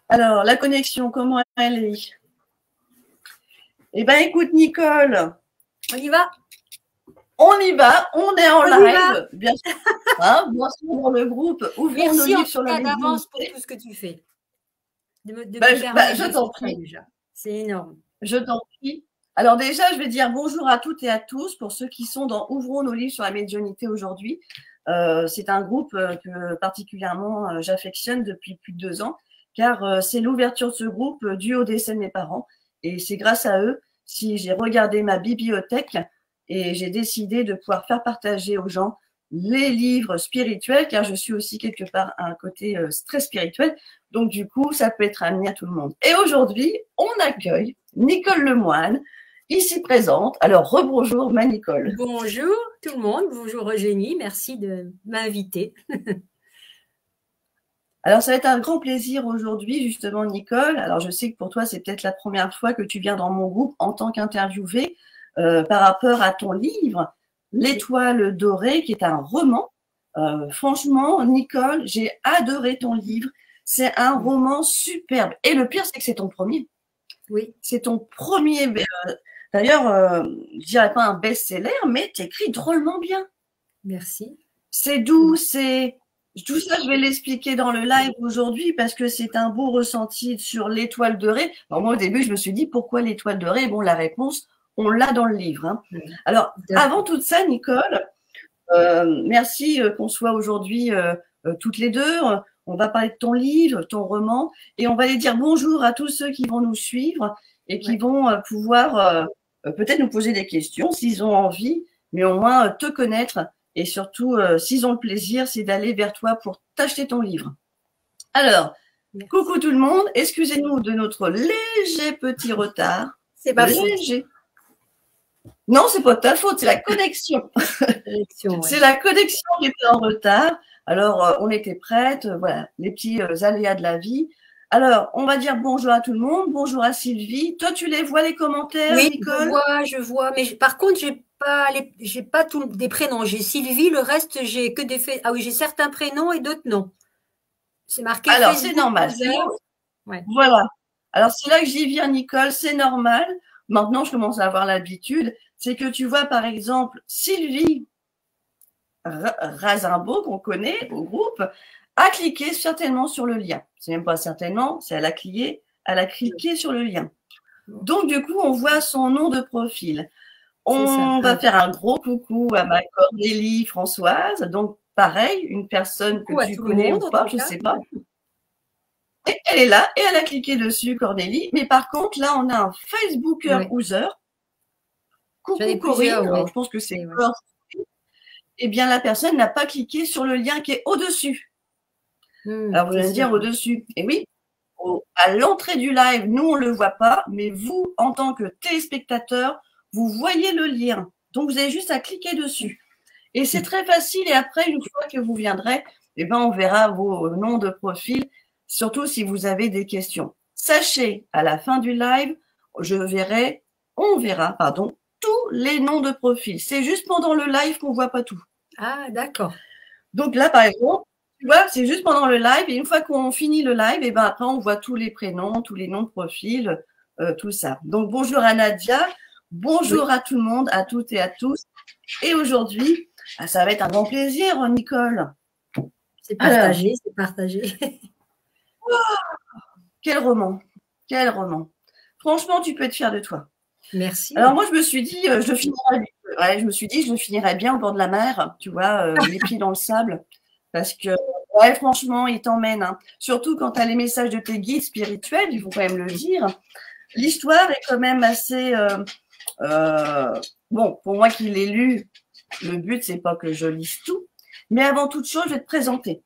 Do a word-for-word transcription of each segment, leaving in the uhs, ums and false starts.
Alors, la connexion, comment elle est? Eh bien, écoute, Nicole. On y va? On y va, on est en on live, bien sûr. Hein, bien sûr, dans le groupe Ouvrons Merci nos livres en sur tout la cas d'avance pour médiumnité. tout ce que tu fais. De me, de Bah, me je, bah, permettre je de t'en faire ça prie. déjà. C'est énorme. Je t'en prie. Alors déjà, je vais dire bonjour à toutes et à tous pour ceux qui sont dans Ouvrons nos livres sur la médiumnité aujourd'hui. Euh, c'est un groupe euh, que particulièrement euh, j'affectionne depuis plus de deux ans, car euh, c'est l'ouverture de ce groupe euh, due au décès de mes parents. Et c'est grâce à eux si j'ai regardé ma bibliothèque et j'ai décidé de pouvoir faire partager aux gens les livres spirituels, car je suis aussi quelque part à un côté euh, très spirituel. Donc du coup, ça peut être amené à tout le monde. Et aujourd'hui, on accueille Nicole Lemoine, ici présente. Alors, rebonjour ma Nicole. Bonjour tout le monde, bonjour Eugénie, merci de m'inviter. Alors, ça va être un grand plaisir aujourd'hui, justement, Nicole. Alors, je sais que pour toi, c'est peut-être la première fois que tu viens dans mon groupe en tant qu'interviewée euh, par rapport à ton livre, L'Étoile dorée, qui est un roman. Euh, franchement, Nicole, j'ai adoré ton livre. C'est un roman superbe. Et le pire, c'est que c'est ton premier. Oui. C'est ton premier. Euh, D'ailleurs, euh, je dirais pas un best-seller, mais tu écris drôlement bien. Merci. C'est doux, c'est. Tout ça, je vais l'expliquer dans le live aujourd'hui parce que c'est un beau ressenti sur l'étoile dorée. Alors moi, au début, je me suis dit pourquoi l'étoile dorée? Bon, la réponse, on l'a dans le livre. Hein. Oui. Alors, avant tout ça, Nicole, euh, merci qu'on soit aujourd'hui euh, euh, toutes les deux. On va parler de ton livre, ton roman, et on va aller dire bonjour à tous ceux qui vont nous suivre et qui ouais. vont euh, pouvoir euh, peut-être nous poser des questions s'ils ont envie, mais au moins euh, te connaître. Et surtout, euh, s'ils ont le plaisir, c'est d'aller vers toi pour t'acheter ton livre. Alors, merci. Coucou tout le monde. Excusez-nous de notre léger petit retard. C'est pas léger. Faute. Non, c'est pas ta faute, c'est la connexion. connexion ouais. C'est la connexion qui était en retard. Alors, euh, on était prête. Euh, voilà, les petits euh, aléas de la vie. Alors, on va dire bonjour à tout le monde. Bonjour à Sylvie. Toi, tu les vois les commentaires, oui, Nicole? Je vois, je vois. Mais par contre, j'ai pas les, j'ai pas tous des prénoms. J'ai Sylvie, le reste, j'ai que des faits. Ah oui, j'ai certains prénoms et d'autres non. C'est marqué. Alors, c'est normal. Ouais. Voilà. Alors, c'est là que j'y viens, Nicole. C'est normal. Maintenant, je commence à avoir l'habitude. C'est que tu vois, par exemple, Sylvie Razimbaud, qu'on connaît au groupe, a cliqué certainement sur le lien. C'est même pas certainement, c'est elle a cliqué, elle a cliqué sur le lien. Donc, du coup, on voit son nom de profil. On va faire un gros coucou à ma Cornélie Françoise. Donc, pareil, une personne que tu connais ou pas, je ne sais pas. Et elle est là et elle a cliqué dessus, Cornélie. Mais par contre, là, on a un Facebooker ouais. user. Coucou Corinne, ouais. Je pense que c'est ouais. Eh bien, la personne n'a pas cliqué sur le lien qui est au-dessus. Mmh, Alors, vous allez me dire au-dessus. Et oui, au, à l'entrée du live, nous, on ne le voit pas, mais vous, en tant que téléspectateur, vous voyez le lien. Donc, vous avez juste à cliquer dessus. Et c'est très facile. Et après, une fois que vous viendrez, eh ben, on verra vos noms de profil, surtout si vous avez des questions. Sachez, à la fin du live, je verrai, on verra, pardon, tous les noms de profil. C'est juste pendant le live qu'on ne voit pas tout. Ah, d'accord. Donc là, par exemple, tu vois, c'est juste pendant le live. Et une fois qu'on finit le live, et ben après, on voit tous les prénoms, tous les noms de profil, euh, tout ça. Donc, bonjour à Nadia. Bonjour oui. à tout le monde, à toutes et à tous. Et aujourd'hui, ça va être un grand plaisir, Nicole. C'est partagé, c'est partagé. Wow, quel roman, quel roman. Franchement, tu peux être fière de toi. Merci. Alors moi, je me suis dit, euh, je finirais, ouais, je me suis dit, je finirais bien au bord de la mer, tu vois, euh, les pieds dans le sable, parce que, ouais, franchement, ils t'emmènent. Hein. Surtout quand tu as les messages de tes guides spirituels, il faut quand même le dire. L'histoire est quand même assez, euh, euh, bon, pour moi qui l'ai lu, le but c'est pas que je lise tout, mais avant toute chose, je vais te présenter.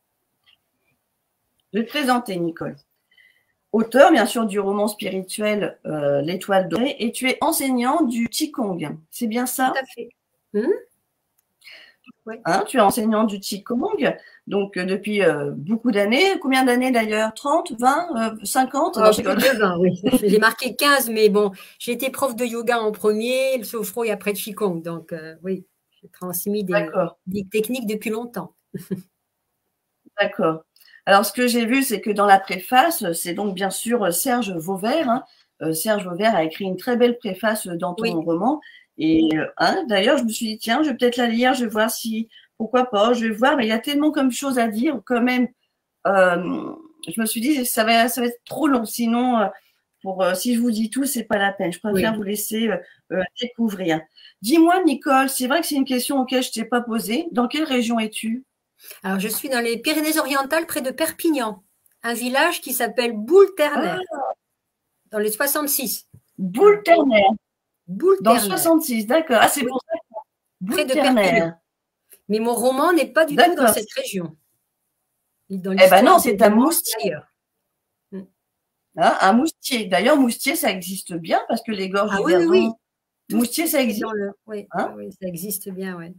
Je vais te présenter, Nicole. Auteur, bien sûr, du roman spirituel euh, L'Étoile dorée, et tu es enseignant du Qigong. C'est bien ça? Tout à fait. Mmh. Ouais. Hein, tu es enseignant du Qigong, donc euh, depuis euh, beaucoup d'années. Combien d'années d'ailleurs? trente, vingt, cinquante? Oh, plus de vingt, oui. J'ai marqué quinze, mais bon, j'ai été prof de yoga en premier, le sophro et après le Qigong. Donc, euh, oui, j'ai transmis des, des techniques depuis longtemps. D'accord. Alors, ce que j'ai vu, c'est que dans la préface, c'est donc bien sûr Serge Vauvert. Hein. Euh, Serge Vauvert a écrit une très belle préface dans ton Oui. roman. Et hein, d'ailleurs, je me suis dit, tiens, je vais peut-être la lire, je vais voir si, pourquoi pas, je vais voir. Mais il y a tellement comme choses à dire, quand même. Euh, je me suis dit, ça va, ça va être trop long. Sinon, euh, pour, euh, si je vous dis tout, c'est pas la peine. Je préfère oui. vous laisser euh, euh, découvrir. Dis-moi, Nicole, c'est vrai que c'est une question auquel je t'ai pas posée. Dans quelle région es-tu? Alors, je suis dans les Pyrénées-Orientales, près de Perpignan, un village qui s'appelle Boule-Ternaire, ah. dans les soixante-six. Boule-Ternaire. Boule-Ternaire. Dans le soixante-six, d'accord. Ah, c'est oui. pour ça. Près de Perpignan. Mais mon roman n'est pas du tout dans cette région. Dans eh ben non, c'est un Moustier. Hein, un Moustier. D'ailleurs, Moustier, ça existe bien parce que les gorges ah, du oui, Verdon, oui, oui. Moustier, ça existe. Le... Oui, hein oui, ça existe bien, oui.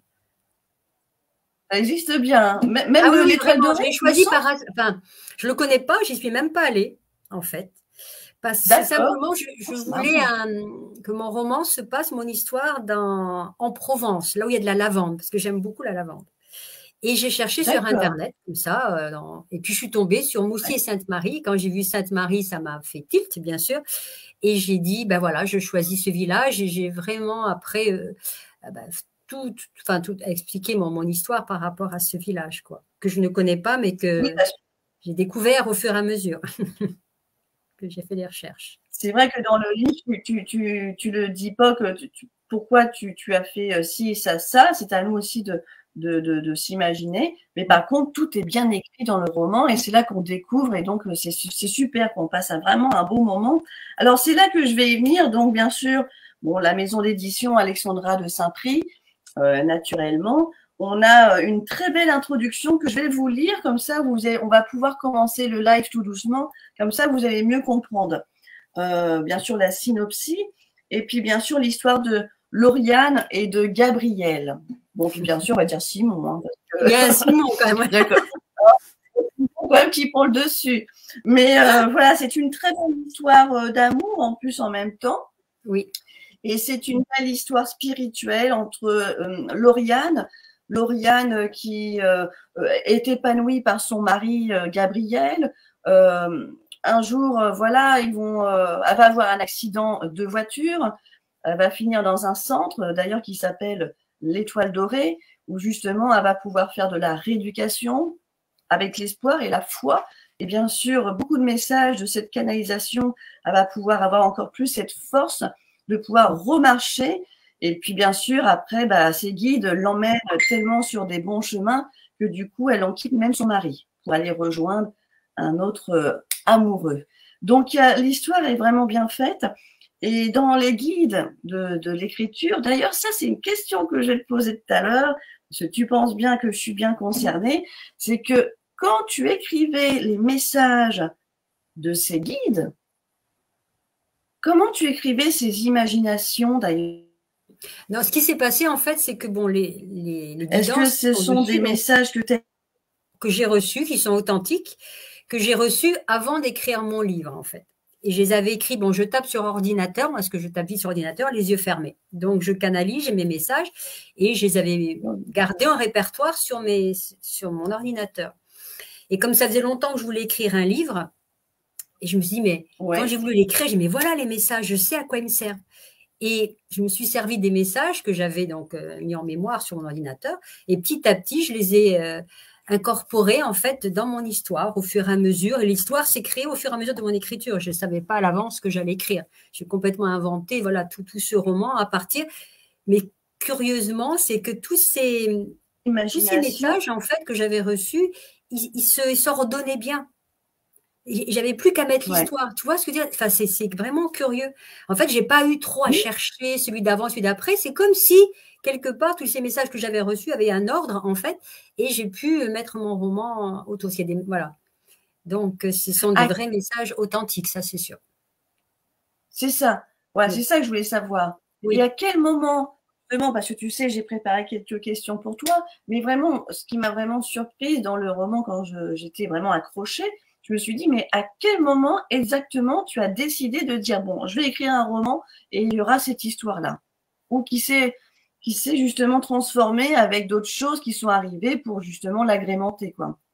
Ça existe bien. Même ah, oui, l'étoile dorée. Je l'ai choisi par enfin, je le connais pas, j'y suis même pas allée, en fait. Parce que simplement, je, je voulais un, que mon roman se passe, mon histoire, dans, en Provence, là où il y a de la lavande, parce que j'aime beaucoup la lavande. Et j'ai cherché sur Internet, comme ça, euh, dans... et puis je suis tombée sur Moustier-Sainte-Marie. Quand j'ai vu Sainte-Marie, ça m'a fait tilt, bien sûr. Et j'ai dit, ben voilà, je choisis ce village. Et j'ai vraiment, après, euh, ben, tout, tout, enfin, tout expliqué mon, mon histoire par rapport à ce village, quoi, que je ne connais pas, mais que oui, j'ai découvert au fur et à mesure que j'ai fait des recherches. C'est vrai que dans le livre, tu, tu, tu, tu le dis pas que tu, tu, pourquoi tu, tu as fait ci, ça, ça. C'est à nous aussi de de, de, de s'imaginer, mais par contre tout est bien écrit dans le roman et c'est là qu'on découvre et donc c'est super qu'on passe à vraiment un beau moment. Alors c'est là que je vais y venir, donc bien sûr, bon, la maison d'édition Alexandra de Saint-Prix, euh, naturellement, on a une très belle introduction que je vais vous lire, comme ça vous avez, on va pouvoir commencer le live tout doucement, comme ça vous allez mieux comprendre. Euh, bien sûr la synopsis et puis bien sûr l'histoire de Lauriane et de Gabriel. Bon, puis bien sûr, on va dire Simon. Hein, parce que... Il y a un Simon quand même. D'accord. Quand même qui prend le dessus. Mais euh, voilà, c'est une très belle histoire euh, d'amour en plus en même temps. Oui. Et c'est une belle histoire spirituelle entre euh, Lauriane, Lauriane qui euh, est épanouie par son mari euh, Gabriel. Euh, un jour, euh, voilà, ils vont, euh, elle va avoir un accident de voiture. Elle va finir dans un centre, d'ailleurs, qui s'appelle l'Étoile dorée, où justement, elle va pouvoir faire de la rééducation avec l'espoir et la foi. Et bien sûr, beaucoup de messages de cette canalisation, elle va pouvoir avoir encore plus cette force de pouvoir remarcher. Et puis, bien sûr, après, bah, ses guides l'emmènent tellement sur des bons chemins que du coup, elle en quitte même son mari pour aller rejoindre un autre euh, amoureux. Donc, l'histoire est vraiment bien faite. Et dans les guides de, de l'écriture, d'ailleurs, ça, c'est une question que je vais te poser tout à l'heure, parce que tu penses bien que je suis bien concernée, c'est que quand tu écrivais les messages de ces guides, comment tu écrivais ces imaginations, d'ailleurs? Non, ce qui s'est passé, en fait, c'est que, bon, les, les, les Est-ce que ce sont dessus, des messages que, que j'ai reçus, qui sont authentiques, que j'ai reçus avant d'écrire mon livre, en fait. Et je les avais écrits, bon, je tape sur ordinateur, parce que je tape vite sur ordinateur, les yeux fermés. Donc, je canalise, j'ai mes messages, et je les avais gardés en répertoire sur, mes, sur mon ordinateur. Et comme ça faisait longtemps que je voulais écrire un livre, et je me suis dit, mais ouais. quand j'ai voulu l'écrire, j'ai dit, mais voilà les messages, je sais à quoi ils me servent. Et je me suis servi des messages que j'avais donc euh, mis en mémoire sur mon ordinateur, et petit à petit, je les ai... Euh, incorporé en fait dans mon histoire au fur et à mesure. Et l'histoire s'est créée au fur et à mesure de mon écriture. Je ne savais pas à l'avance que j'allais écrire. J'ai complètement inventé voilà, tout, tout ce roman à partir. Mais curieusement, c'est que tous ces, tous ces messages en fait, que j'avais reçus, ils, ils se s'ordonnaient bien. J'avais plus qu'à mettre ouais. l'histoire. Tu vois ce que je veux dire? Enfin, c'est, c'est vraiment curieux. En fait, j'ai pas eu trop à oui. chercher celui d'avant, celui d'après. C'est comme si, quelque part, tous ces messages que j'avais reçus avaient un ordre, en fait, et j'ai pu mettre mon roman auto. Voilà. Donc, ce sont des ah. vrais messages authentiques, ça, c'est sûr. C'est ça. Voilà, oui. c'est ça que je voulais savoir. Oui. Et à quel moment, vraiment, parce que tu sais, j'ai préparé quelques questions pour toi, mais vraiment, ce qui m'a vraiment surprise dans le roman quand je, j'étais vraiment accrochée, je me suis dit, mais à quel moment exactement tu as décidé de dire, bon, je vais écrire un roman et il y aura cette histoire-là? Ou qui s'est, qui s'est justement transformé avec d'autres choses qui sont arrivées pour justement l'agrémenter, quoi.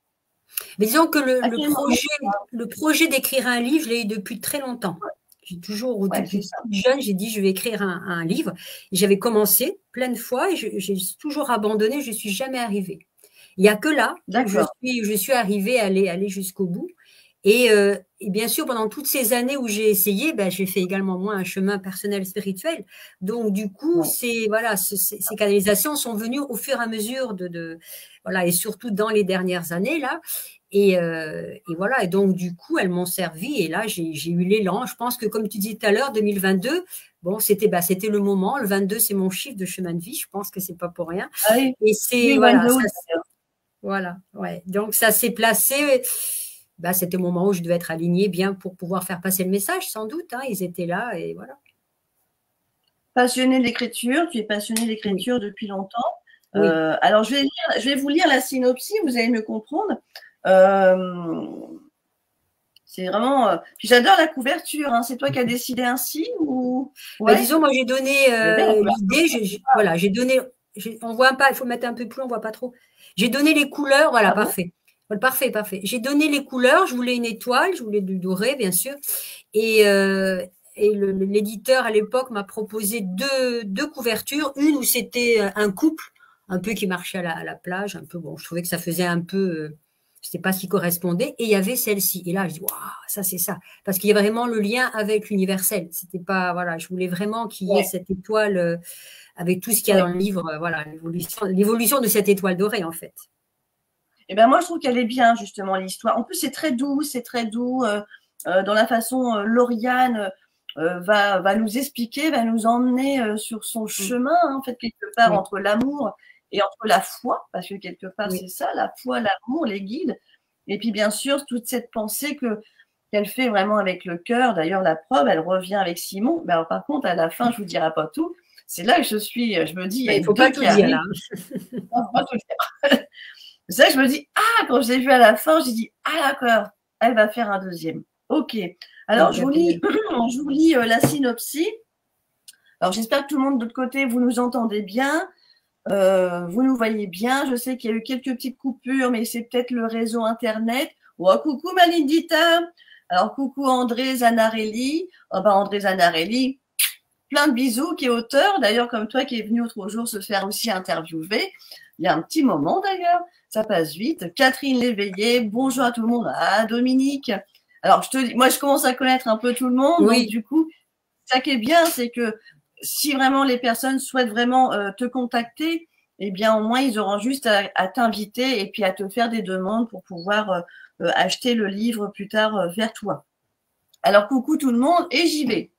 Mais disons que le, le projet, le projet d'écrire un livre, je l'ai eu depuis très longtemps. J'ai toujours, Ouais, depuis jeune, j'ai dit je vais écrire un, un livre. J'avais commencé plein de fois et j'ai toujours abandonné, je ne suis jamais arrivée. Il n'y a que là où je suis, je suis arrivée à aller, aller jusqu'au bout. Et, euh, et bien sûr, pendant toutes ces années où j'ai essayé, ben, j'ai fait également moi un chemin personnel spirituel. Donc du coup, ouais. c'est voilà, ces, ces canalisations sont venues au fur et à mesure de, de voilà, et surtout dans les dernières années là. Et, euh, et voilà, et donc du coup, elles m'ont servi. Et là, j'ai eu l'élan. Je pense que comme tu dis tout à l'heure, deux mille vingt-deux, bon, c'était bah, c'était le moment. Le vingt-deux, c'est mon chiffre de chemin de vie. Je pense que c'est pas pour rien. Ah oui. Et c'est voilà, ça, voilà, ouais. Donc ça s'est placé. Bah, c'était le moment où je devais être alignée bien pour pouvoir faire passer le message, sans doute. Hein, ils étaient là et voilà. Passionnée d'écriture, tu es passionnée d'écriture oui. depuis longtemps. Oui. Euh, alors, je vais, lire, je vais vous lire la synopsis, vous allez me comprendre. Euh, c'est vraiment. Euh, puis j'adore la couverture. Hein. C'est toi qui as décidé ainsi ou ouais. bah, disons, moi j'ai donné euh, l'idée. Voilà, j'ai donné. On voit pas. Il faut mettre un peu plus. On voit pas trop. J'ai donné les couleurs. Voilà, ah parfait. Bon parfait, parfait. J'ai donné les couleurs. Je voulais une étoile. Je voulais du doré, bien sûr. Et euh, et l'éditeur à l'époque m'a proposé deux deux couvertures. Une où c'était un couple, un peu qui marchait à la, à la plage, un peu. Bon, je trouvais que ça faisait un peu. Euh, C'était pas ce qui correspondait. Et il y avait celle-ci. Et là, je dis, waouh, ça, c'est ça. Parce qu'il y a vraiment le lien avec l'universel. C'était pas, voilà, je voulais vraiment qu'il y ait ouais. cette étoile euh, avec tout ce qu'il y a ouais. dans le livre. Euh, voilà, l'évolution de cette étoile dorée, en fait. Eh ben, moi, je trouve qu'elle est bien, justement, l'histoire. En plus, c'est très doux, c'est très doux. Euh, euh, dans la façon, euh, Lauriane euh, va, va nous expliquer, va nous emmener euh, sur son chemin, hein, en fait, quelque part, oui. entre l'amour et entre la foi, parce que quelque part, oui. c'est ça, la foi, l'amour, les guides. Et puis, bien sûr, toute cette pensée que qu'elle fait vraiment avec le cœur. D'ailleurs, la preuve, elle revient avec Simon. Mais alors, par contre, à la fin, je vous dirai pas tout. C'est là que je suis, je me dis, il ne faut pas tout dire, là. Non, faut pas tout dire. C'est ça que je me dis, ah, quand je l'ai vu à la fin, j'ai dit, ah, d'accord, elle va faire un deuxième. Ok. Alors, je vous lis, je vous lis euh, la synopsis. Alors, j'espère que tout le monde de l'autre côté, vous nous entendez bien. Euh, vous nous voyez bien. Je sais qu'il y a eu quelques petites coupures, mais c'est peut-être le réseau Internet. Oh, coucou Malindita. Alors, coucou André Zanarelli. Oh, bah, André Zanarelli, plein de bisous, qui est auteur, d'ailleurs, comme toi, qui est venu l'autre jour se faire aussi interviewer. Il y a un petit moment, d'ailleurs. Ça passe vite. Catherine Léveillé, bonjour à tout le monde. Ah, Dominique. Alors, je te dis, moi, je commence à connaître un peu tout le monde. Oui. Donc, du coup, ça qui est bien, c'est que si vraiment les personnes souhaitent vraiment euh, te contacter, eh bien, au moins, ils auront juste à, à t'inviter et puis à te faire des demandes pour pouvoir euh, euh, acheter le livre plus tard euh, vers toi. Alors, coucou tout le monde et j'y vais.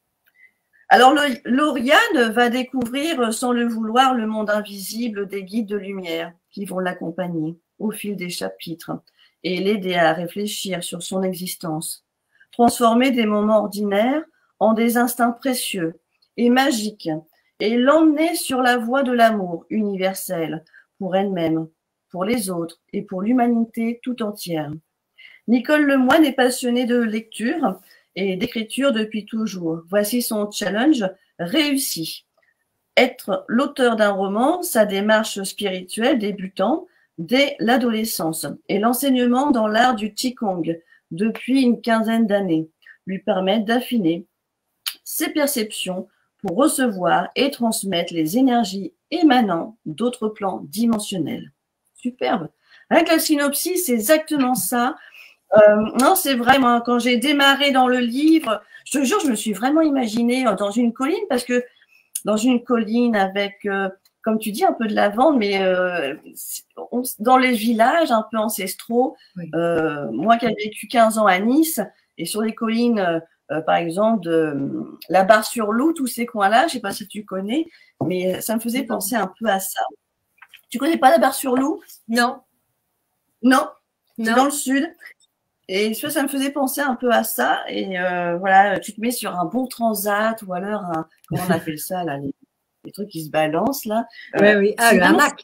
Alors, le, Lauriane va découvrir, sans le vouloir, le monde invisible des guides de lumière qui vont l'accompagner au fil des chapitres et l'aider à réfléchir sur son existence, transformer des moments ordinaires en des instants précieux et magiques et l'emmener sur la voie de l'amour universel pour elle-même, pour les autres et pour l'humanité tout entière. Nicole Lemoine est passionnée de lecture et d'écriture depuis toujours. Voici son challenge réussi. Être l'auteur d'un roman, sa démarche spirituelle débutant dès l'adolescence et l'enseignement dans l'art du Qigong depuis une quinzaine d'années lui permettent d'affiner ses perceptions pour recevoir et transmettre les énergies émanant d'autres plans dimensionnels. Superbe. Avec la synopsis, c'est exactement ça. Euh, non, c'est vrai, moi, quand j'ai démarré dans le livre, je te jure, je me suis vraiment imaginée dans une colline, parce que dans une colline avec, euh, comme tu dis, un peu de lavande, mais euh, on, dans les villages un peu ancestraux. Oui. Euh, moi qui ai vécu quinze ans à Nice, et sur les collines, euh, par exemple, de la Barre-sur-Loup, tous ces coins-là, je ne sais pas si tu connais, mais ça me faisait penser un peu à ça. Tu connais pas la Barre-sur-Loup? Non. Non, c'est dans le sud. Et ça, ça me faisait penser un peu à ça. Et euh, voilà, tu te mets sur un bon transat ou alors, un, comment on appelle ça, là, les, les trucs qui se balancent, là. Oui, euh, oui. Ah, le hamac.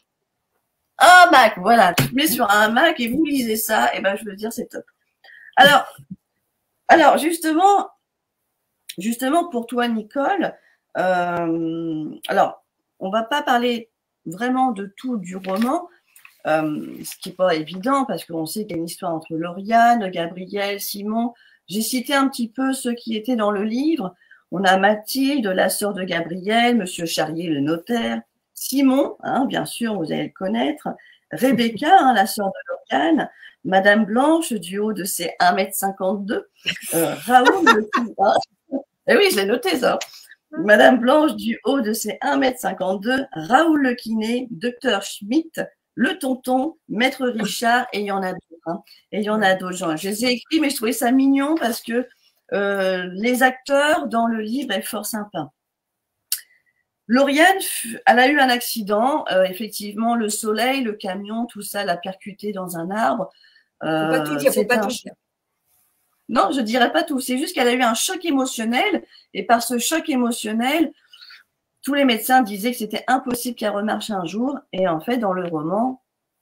Un hamac, voilà. Tu te mets sur un hamac et vous lisez ça. Et ben, je veux dire, c'est top. Alors, alors justement, justement, pour toi, Nicole, euh, alors, on va pas parler vraiment de tout du roman. euh, ce qui n'est pas évident parce qu'on sait qu'il y a une histoire entre Lauriane, Gabriel, Simon. J'ai cité un petit peu ceux qui étaient dans le livre. On a Mathilde, la sœur de Gabriel, Monsieur Charrier, le notaire, Simon, hein, bien sûr, vous allez le connaître, Rebecca, hein, la sœur de Lauriane, Madame Blanche, du haut de ses un mètre cinquante-deux, euh, Raoul, le hein, eh oui, je l'ai noté ça. Madame Blanche, du haut de ses un mètre cinquante-deux, Raoul le kiné, Docteur Schmitt, le tonton, Maître Richard, et il y en a d'autres. Hein, et il y en a d'autres gens. Je les ai écrits, mais je trouvais ça mignon parce que euh, les acteurs dans le livre est fort sympa. Lauriane, elle a eu un accident. Euh, effectivement, le soleil, le camion, tout ça l'a percuté dans un arbre. Euh, faut pas tout dire, faut pas tout dire. Non, je dirais pas tout. C'est juste qu'elle a eu un choc émotionnel. Et par ce choc émotionnel, tous les médecins disaient que c'était impossible qu'elle remarche un jour. Et en fait, dans le roman,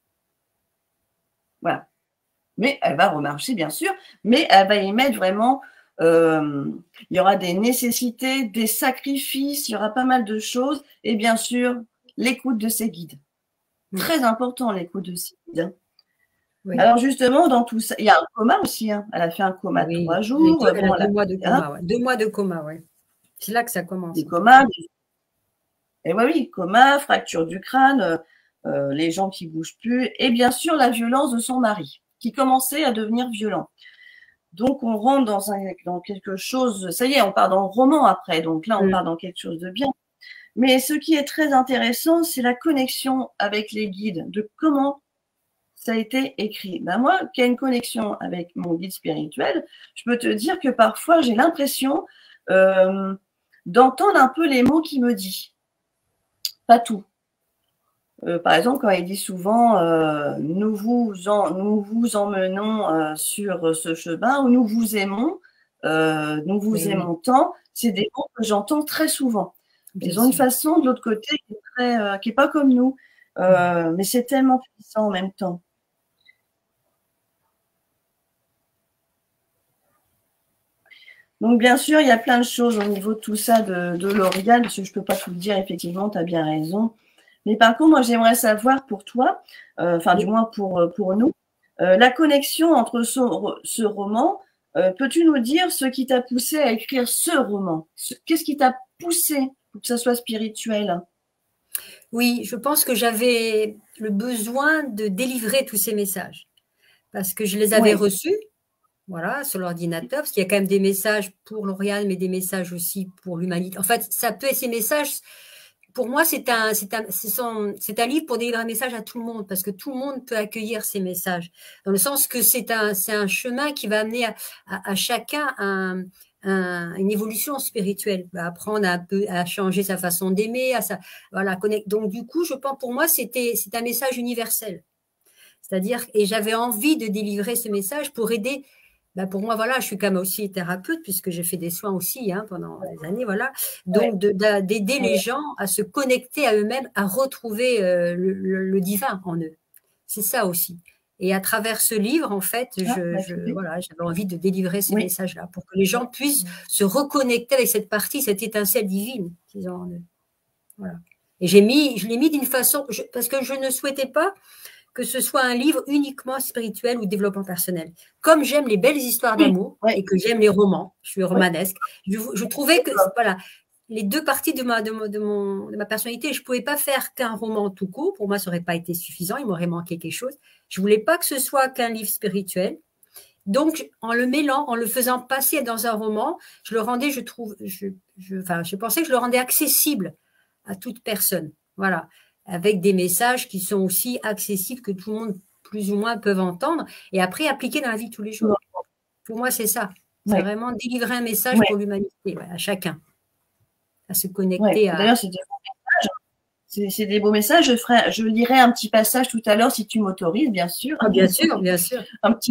voilà. Mais elle va remarcher, bien sûr. Mais elle va y mettre vraiment... Euh, il y aura des nécessités, des sacrifices, il y aura pas mal de choses. Et bien sûr, l'écoute de ses guides. Mmh. Très important, l'écoute de ses guides. Oui. Alors justement, dans tout ça, il y a un coma aussi. Hein. Elle a fait un coma oui. de trois jours. Deux, bon, deux, mois de coma, ouais. deux mois de coma, oui. C'est là que ça commence. Des comas. Et oui, oui, coma, fracture du crâne, euh, les jambes qui ne bougent plus. Et bien sûr, la violence de son mari, qui commençait à devenir violent. Donc, on rentre dans, un, dans quelque chose. Ça y est, on part dans le roman après. Donc là, on mmh. part dans quelque chose de bien. Mais ce qui est très intéressant, c'est la connexion avec les guides, de comment ça a été écrit. Ben moi, qui ai une connexion avec mon guide spirituel, je peux te dire que parfois, j'ai l'impression euh, d'entendre un peu les mots qu'il me dit. Pas tout. Euh, par exemple, quand il dit souvent euh, nous, vous en, nous vous emmenons euh, sur ce chemin ou nous vous aimons, euh, nous vous oui. aimons tant, c'est des mots que j'entends très souvent. Bien Ils sûr. ont une façon de l'autre côté qui n'est euh, pas comme nous, euh, oui. mais c'est tellement puissant en même temps. Donc, bien sûr, il y a plein de choses au niveau de tout ça de, de Lauriane, parce que je ne peux pas tout le dire, effectivement, tu as bien raison. Mais par contre, moi, j'aimerais savoir pour toi, euh, enfin, du moins pour, pour nous, euh, la connexion entre ce, ce roman. Euh, peux-tu nous dire ce qui t'a poussé à écrire ce roman? Qu'est-ce qui t'a poussé pour que ça soit spirituel? Oui, je pense que j'avais le besoin de délivrer tous ces messages parce que je les avais oui. reçus. Voilà, sur l'ordinateur, parce qu'il y a quand même des messages pour Lauriane, mais des messages aussi pour l'humanité. En fait, ça peut être ces messages. Pour moi, c'est un, c'est un, c'est un livre pour délivrer un message à tout le monde, parce que tout le monde peut accueillir ces messages, dans le sens que c'est un, c'est un chemin qui va amener à, à, à chacun un, un, une évolution spirituelle, va apprendre un peu à changer sa façon d'aimer, à sa, voilà, connecter. Donc, du coup, je pense, pour moi, c'était, c'est un message universel. C'est-à-dire, et j'avais envie de délivrer ce message pour aider. Ben pour moi, voilà, je suis quand même aussi thérapeute puisque j'ai fait des soins aussi hein, pendant des années, voilà. Donc, ouais. d'aider les gens à se connecter à eux-mêmes, à retrouver euh, le, le, le divin en eux. C'est ça aussi. Et à travers ce livre, en fait, je, ah, je, voilà, j'avais envie de délivrer ces oui. messages-là pour que les gens puissent oui. se reconnecter avec cette partie, cette étincelle divine qu'ils ont en eux. Voilà. Et j'ai mis, je l'ai mis d'une façon, je, parce que je ne souhaitais pas que ce soit un livre uniquement spirituel ou développement personnel. Comme j'aime les belles histoires d'amour oui, oui. et que j'aime les romans, je suis romanesque, oui. je, je trouvais que voilà, les deux parties de ma, de, mon, de, mon, de ma personnalité, je ne pouvais pas faire qu'un roman tout court. Pour moi, ça n'aurait pas été suffisant, il m'aurait manqué quelque chose. Je ne voulais pas que ce soit qu'un livre spirituel. Donc, en le mêlant, en le faisant passer dans un roman, je le rendais, je trouve, je, je, enfin, je pensais que je le rendais accessible à toute personne. Voilà. Avec des messages qui sont aussi accessibles, que tout le monde, plus ou moins, peuvent entendre, et après appliquer dans la vie de tous les jours. Ouais. Pour moi, c'est ça. C'est ouais. vraiment délivrer un message ouais. pour l'humanité, ouais, à chacun, à se connecter ouais. à… D'ailleurs, c'est des beaux messages. C'est des beaux messages. Je, ferai, je lirai un petit passage tout à l'heure, si tu m'autorises, bien sûr. Ah, bien sûr, bien sûr. Un petit,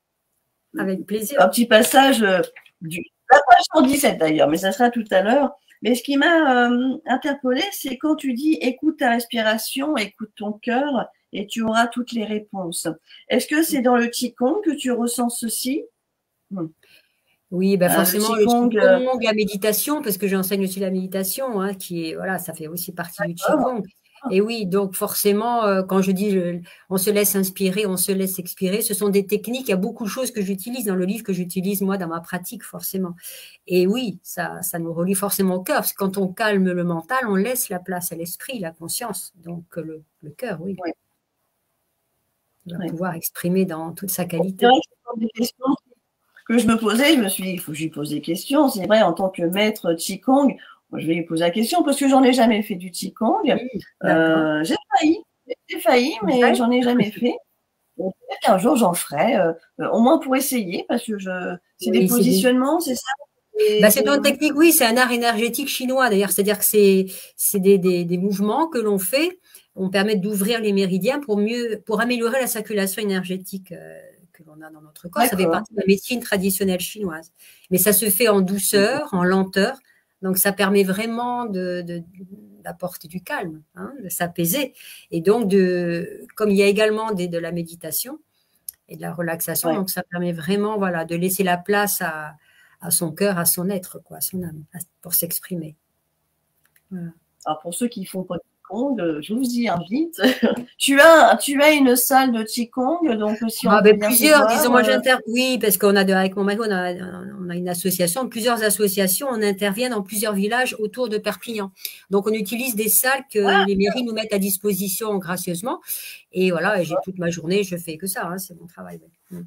Avec plaisir. Un petit passage du… La page cent dix-sept, d'ailleurs, mais ça sera tout à l'heure. Mais ce qui m'a euh, interpellée, c'est quand tu dis « écoute ta respiration, écoute ton cœur et tu auras toutes les réponses ». Est-ce que c'est dans le Qigong que tu ressens ceci? hmm. Oui, ben forcément, le Qigong, le Qigong, la méditation, parce que j'enseigne aussi la méditation, hein, qui est, voilà, ça fait aussi partie du Qigong. Et oui, donc forcément, euh, quand je dis je- on se laisse inspirer, on se laisse expirer, ce sont des techniques, il y a beaucoup de choses que j'utilise dans le livre, que j'utilise moi dans ma pratique, forcément. Et oui, ça, ça nous relie forcément au cœur, parce que quand on calme le mental, on laisse la place à l'esprit, la conscience. Donc le, le cœur, oui, Oui. il va Oui. pouvoir exprimer dans toute sa C'est qualité. vrai que ce sont des questions que je me posais, je me suis dit, il faut que je lui pose des questions. C'est vrai, en tant que maître Qigong, je vais lui poser la question parce que j'en ai jamais fait du Qigong. Mmh, Euh, j'ai failli, j'ai failli, mais ouais. j'en ai jamais fait. Donc, peut-être qu'un jour j'en ferai, euh, au moins pour essayer, parce que je, c'est des Oui, c'est des- positionnements, c'est ça. Et Bah, c'est des- une technique, oui, c'est un art énergétique chinois d'ailleurs, c'est-à-dire que c'est c'est des, des, des mouvements que l'on fait, on permet d'ouvrir les méridiens pour mieux, pour améliorer la circulation énergétique euh, que l'on a dans notre corps. Ça fait D'accord. partie de la médecine traditionnelle chinoise, mais ça se fait en douceur, en lenteur, donc ça permet vraiment de, de- d'apporter du calme, hein, de s'apaiser, et donc de, comme il y a également des, de la méditation et de la relaxation, Ouais. donc ça permet vraiment, voilà, de laisser la place à à son cœur, à son être, quoi, à son âme, pour s'exprimer. Voilà. Alors pour ceux qui font pas de Qigong, euh, je vous y invite. tu as, tu as une salle de Qigong, donc si Ah, on ben, vient te plusieurs, voir, disons, moi euh, j'inter, oui, parce qu'on a de, avec mon mari, on a, on a une association, plusieurs associations, on intervient dans plusieurs villages autour de Perpignan. Donc on utilise des salles que ah, les mairies nous mettent à disposition gracieusement. Et voilà, j'ai toute ma journée, je fais que ça, hein, c'est mon travail. Ouais.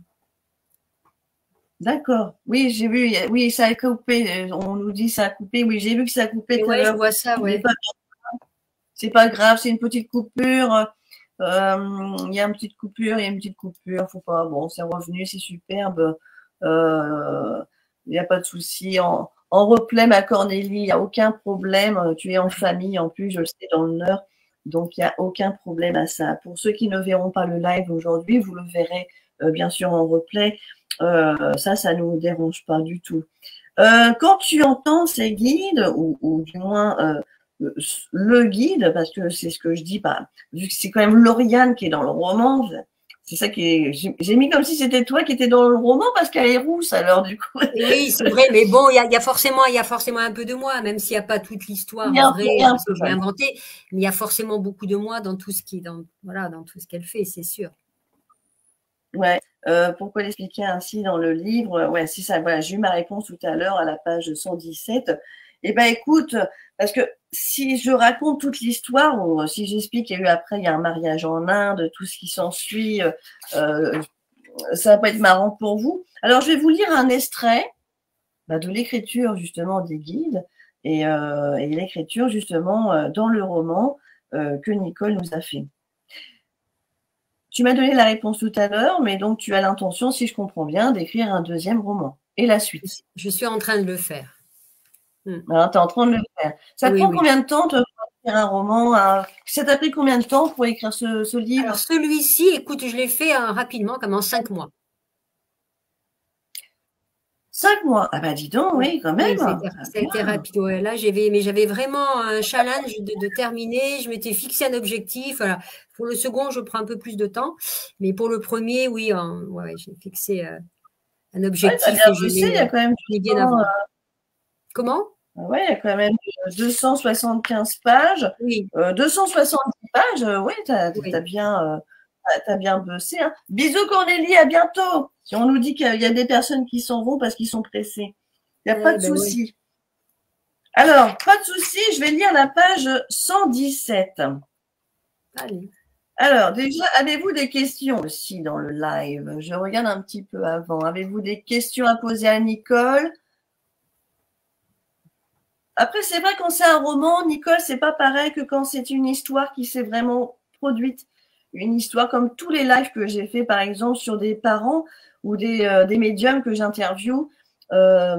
d'accord. Oui, j'ai vu. Oui, ça a coupé. On nous dit ça a coupé. Oui, j'ai vu que ça a coupé Et tout à ouais, je l'heure. vois ça, Mais ouais. pas, c'est pas grave, c'est une petite coupure. Euh, Il y a une petite coupure, il y a une petite coupure. Faut pas. Bon, c'est revenu, c'est superbe. Euh, Il n'y a pas de souci. En, en replay, ma Cornélie, il n'y a aucun problème. Tu es en famille, en plus, je le sais, dans le Nord. Donc, il n'y a aucun problème à ça. Pour ceux qui ne verront pas le live aujourd'hui, vous le verrez euh, bien sûr en replay. Euh, ça, ça ne nous dérange pas du tout. Euh, quand tu entends ces guides, ou, ou du moins euh, le guide, parce que c'est ce que je dis, bah, vu que c'est quand même Lauriane qui est dans le roman, c'est ça qui est. J'ai mis comme si c'était toi qui étais dans le roman parce qu'elle est rousse alors du coup. Et oui, c'est vrai, mais bon, il y a, il y a forcément, il y a forcément un peu de moi, même s'il n'y a pas toute Il y l'histoire a un peu, il y vraie a un de ce peu, que j'ai voilà. inventé, mais il y a forcément beaucoup de moi dans tout ce qui, dans, voilà, dans tout ce qu'elle fait, c'est sûr. Ouais. Euh, pourquoi l'expliquer ainsi dans le livre? Ouais, c'est ça. Voilà, j'ai eu ma réponse tout à l'heure à la page cent dix-sept. Eh ben, écoute, parce que si je raconte toute l'histoire, ou si j'explique qu'il y a eu après, il y a un mariage en Inde, tout ce qui s'ensuit, euh, ça va pas être marrant pour vous. Alors, je vais vous lire un extrait bah, de l'écriture justement des guides et, euh, et l'écriture justement euh, dans le roman euh, que Nicole nous a fait. Tu m'as donné la réponse tout à l'heure, mais donc tu as l'intention, si je comprends bien, d'écrire un deuxième roman. Et la suite. Je suis en train de le faire. Hmm. Hein, tu es en train de le faire. Ça Oui, prend oui. combien de temps de écrire un roman? Un... Ça t'a pris combien de temps pour écrire ce, ce livre? Alors celui-ci, écoute, je l'ai fait hein, rapidement, comme en cinq mois. Cinq mois. Ah bah dis donc, oui, quand même. Oui, ça a été, Ah, ça a été bien. rapide. Ouais, là, j'avais, mais j'avais vraiment un challenge de, de terminer. Je m'étais fixé un objectif. Voilà. Pour le second, je prends un peu plus de temps, mais pour le premier, oui, hein, ouais, j'ai fixé euh, un Ouais, t'as objectif bien et je bossé, il y l'ai a quand même je l'ai deux bien cents, avant. Comment? ah ouais, il y a quand même deux cent soixante-quinze pages. Oui, Euh, deux cent soixante-dix pages, euh, oui, t'as, t'as oui. bien, euh, t'as- t'as bien bossé. Hein. Bisous Cornélie, à bientôt. Si on nous dit qu'il y a des personnes qui s'en vont parce qu'ils sont pressés. Il n'y a pas Eh de ben oui. souci. Alors, pas de souci, je vais lire la page cent dix-sept. Allez. Alors, déjà, avez-vous des questions aussi dans le live? Je regarde un petit peu avant. Avez-vous des questions à poser à Nicole? Après, c'est vrai, quand c'est un roman, Nicole, c'est pas pareil que quand c'est une histoire qui s'est vraiment produite. Une histoire comme tous les lives que j'ai fait, par exemple, sur des parents ou des, euh, des médiums que j'interviewe, euh,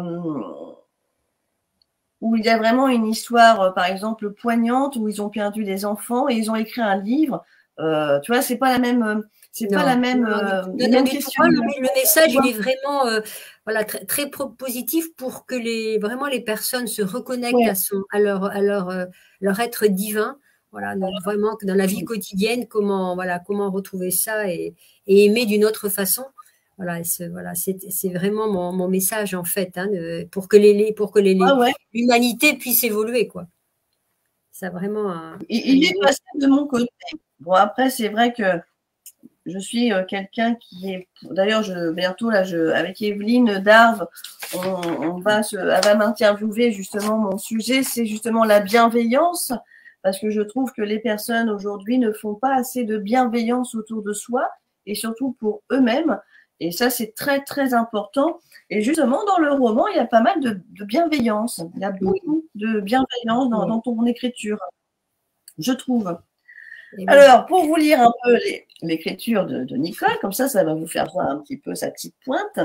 où il y a vraiment une histoire, euh, par exemple, poignante, où ils ont perdu des enfants et ils ont écrit un livre. Euh, tu vois, c'est pas la même, euh, c'est pas la Non, même, non, du euh, tout. Non, les non, mêmes du tout. Moi, questionnements. le, le message, il est vraiment euh, voilà, très, très pro- positif pour que les, vraiment les personnes se reconnectent Ouais. à, son, à, leur, à leur, euh, leur être divin. Voilà, donc vraiment que dans la vie quotidienne, comment, voilà, comment retrouver ça et, et aimer d'une autre façon. Voilà, c'est voilà, c'est vraiment mon, mon message en fait, hein, de, pour que les, pour que les, Ah ouais. l'humanité puisse évoluer, quoi. Ça a vraiment un… Il, il est passé de mon côté. Bon, après, c'est vrai que je suis quelqu'un qui est… D'ailleurs, je, bientôt, là, je, avec Evelyne Darve, on, on va se, elle va m'interviewer justement. Mon sujet, c'est justement la bienveillance, parce que je trouve que les personnes aujourd'hui ne font pas assez de bienveillance autour de soi et surtout pour eux-mêmes. Et ça, c'est très, très important. Et justement, dans le roman, il y a pas mal de, de bienveillance. Il y a beaucoup de bienveillance dans, dans ton écriture, je trouve. Alors, pour vous lire un peu l'écriture de, de Nicole, comme ça, ça va vous faire voir un petit peu sa petite pointe.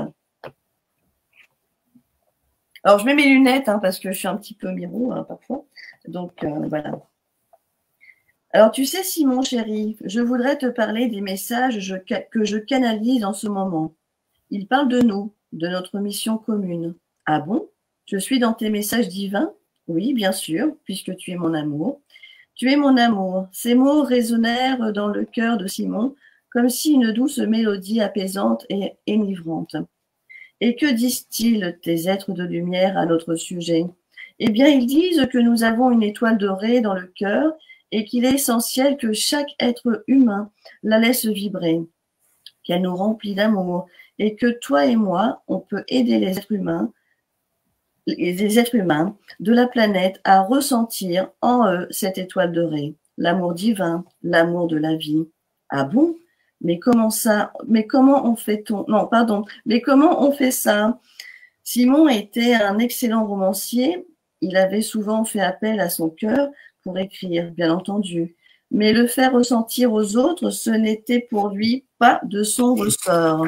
Alors, je mets mes lunettes hein, parce que je suis un petit peu miro hein, parfois. Donc, euh, voilà. Alors, tu sais, Simon, chéri, je voudrais te parler des messages je, que je canalise en ce moment. Ils parlent de nous, de notre mission commune. Ah bon? Je suis dans tes messages divins? Oui, bien sûr, puisque tu es mon amour. Tu es mon amour. Ces mots résonnèrent dans le cœur de Simon, comme si une douce mélodie apaisante et enivrante. Et que disent-ils, tes êtres de lumière, à notre sujet? Eh bien, ils disent que nous avons une étoile dorée dans le cœur et qu'il est essentiel que chaque être humain la laisse vibrer, qu'elle nous remplit d'amour et que toi et moi, on peut aider les êtres humains, les êtres humains de la planète à ressentir en eux cette étoile dorée, l'amour divin, l'amour de la vie. Ah bon? Mais comment ça? Mais comment on fait-on? Non, pardon. Mais comment on fait ça? Simon était un excellent romancier. Il avait souvent fait appel à son cœur pour écrire, bien entendu. Mais le faire ressentir aux autres, ce n'était pour lui pas de son ressort.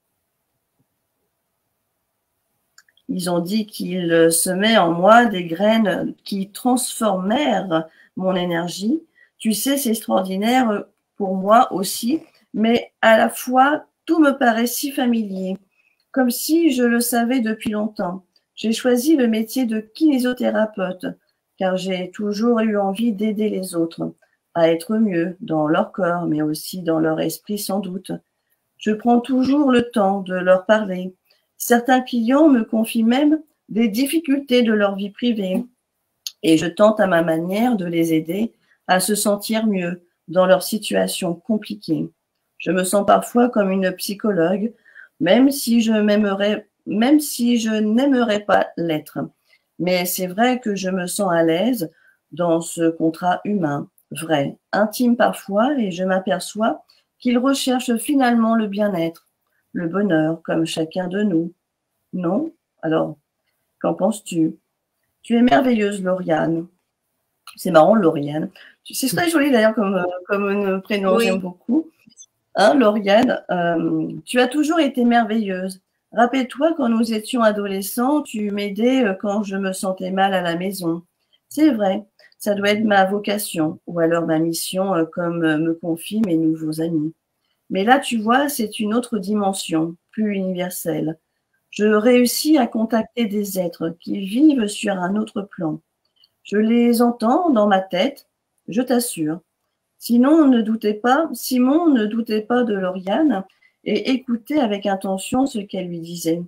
Ils ont dit qu'il semait en moi des graines qui transformèrent mon énergie. Tu sais, c'est extraordinaire pour moi aussi, mais à la fois, tout me paraît si familier, comme si je le savais depuis longtemps. J'ai choisi le métier de kinésithérapeute, car j'ai toujours eu envie d'aider les autres à être mieux dans leur corps, mais aussi dans leur esprit sans doute. Je prends toujours le temps de leur parler. Certains clients me confient même des difficultés de leur vie privée et je tente à ma manière de les aider à se sentir mieux dans leur situation compliquée. Je me sens parfois comme une psychologue, même si je m'aimerais, même si je n'aimerais pas l'être. Mais c'est vrai que je me sens à l'aise dans ce contrat humain, vrai, intime parfois, et je m'aperçois qu'il recherche finalement le bien-être, le bonheur, comme chacun de nous. Non? Alors, qu'en penses-tu? Tu es merveilleuse, Lauriane. C'est marrant, Lauriane. C'est très joli d'ailleurs comme, comme prénom, oui. J'aime beaucoup. Hein, Lauriane, euh, tu as toujours été merveilleuse. Rappelle-toi, quand nous étions adolescents, tu m'aidais quand je me sentais mal à la maison. C'est vrai, ça doit être ma vocation ou alors ma mission, comme me confient mes nouveaux amis. Mais là, tu vois, c'est une autre dimension, plus universelle. Je réussis à contacter des êtres qui vivent sur un autre plan. Je les entends dans ma tête, je t'assure. Sinon, ne doutez pas, Simon ne doutait pas de Lauriane et écoutait avec intention ce qu'elle lui disait.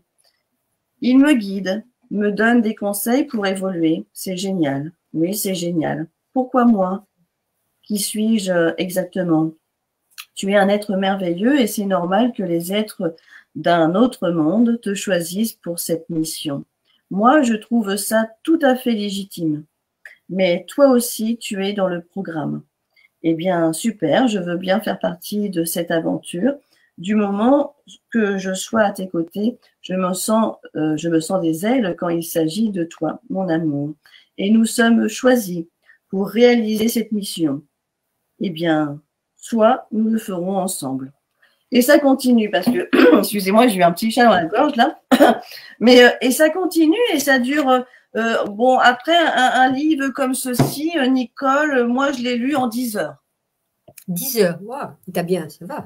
Il me guide, me donne des conseils pour évoluer. C'est génial. Oui, c'est génial. Pourquoi moi? Qui suis-je exactement? Tu es un être merveilleux et c'est normal que les êtres d'un autre monde te choisissent pour cette mission. Moi, je trouve ça tout à fait légitime. Mais toi aussi, tu es dans le programme. Eh bien, super, je veux bien faire partie de cette aventure. Du moment que je sois à tes côtés, je me sens, euh, je me sens des ailes quand il s'agit de toi, mon amour. Et nous sommes choisis pour réaliser cette mission. Eh bien, soit nous le ferons ensemble. Et ça continue parce que, excusez-moi, j'ai eu un petit chat dans la gorge là. Mais euh, et ça continue et ça dure. Euh, bon, après un, un livre comme ceci, euh, Nicole, moi je l'ai lu en dix heures. dix heures, waouh, t'as bien, ça va.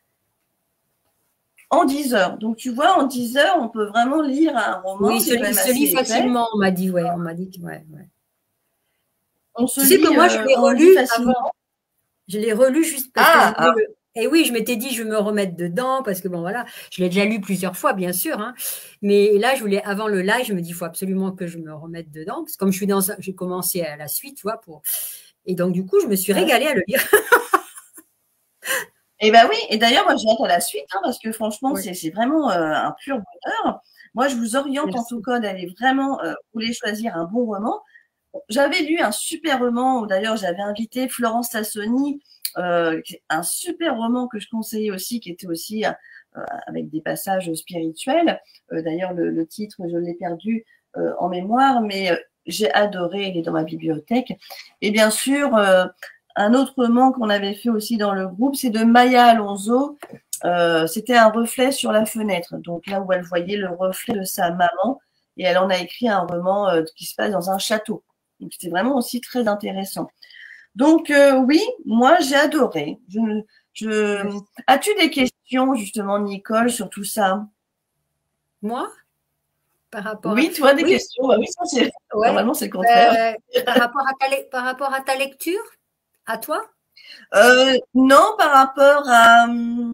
En dix heures. Donc tu vois, en dix heures, on peut vraiment lire un roman. Oui, il se, il se lit facilement, on m'a dit, ouais, on m'a dit que ouais, ouais. On se tu sais lit, que moi je l'ai euh, relu avant. Je l'ai relu juste parce ah, que je voulais, ah. le, Et oui, je m'étais dit, je vais me remettre dedans parce que bon, voilà, je l'ai déjà lu plusieurs fois, bien sûr. Hein, mais là, je voulais, avant le live, je me dis, il faut absolument que je me remette dedans. Parce que comme je suis dans, j'ai commencé à la suite, tu vois, pour. Et donc, du coup, je me suis régalée à le lire. Et ben oui, et d'ailleurs, moi, j'ai hâte à la suite, hein, parce que franchement, Ouais. c'est vraiment euh, un pur bonheur. Moi, je vous oriente Merci. en tout cas d'aller vraiment, euh, vous voulez choisir un bon roman. J'avais lu un super roman, où d'ailleurs, j'avais invité Florence Tassoni, euh, un super roman que je conseillais aussi, qui était aussi euh, avec des passages spirituels. Euh, d'ailleurs, le, le titre, je l'ai perdu euh, en mémoire, mais euh, j'ai adoré, il est dans ma bibliothèque. Et bien sûr, euh, un autre roman qu'on avait fait aussi dans le groupe, c'est de Maya Alonso. Euh, c'était un reflet sur la fenêtre. Donc là où elle voyait le reflet de sa maman, et elle en a écrit un roman euh, qui se passe dans un château. Donc c'était vraiment aussi très intéressant. Donc euh, oui, moi j'ai adoré. Je, je... As-tu des questions justement, Nicole, sur tout ça? Moi, par rapport à... Oui, tu as des oui. questions. Bah oui, ça, c'est... Ouais. Normalement c'est le contraire. Euh, par, rapport à ta, par rapport à ta lecture, à toi? Euh, non, par rapport à,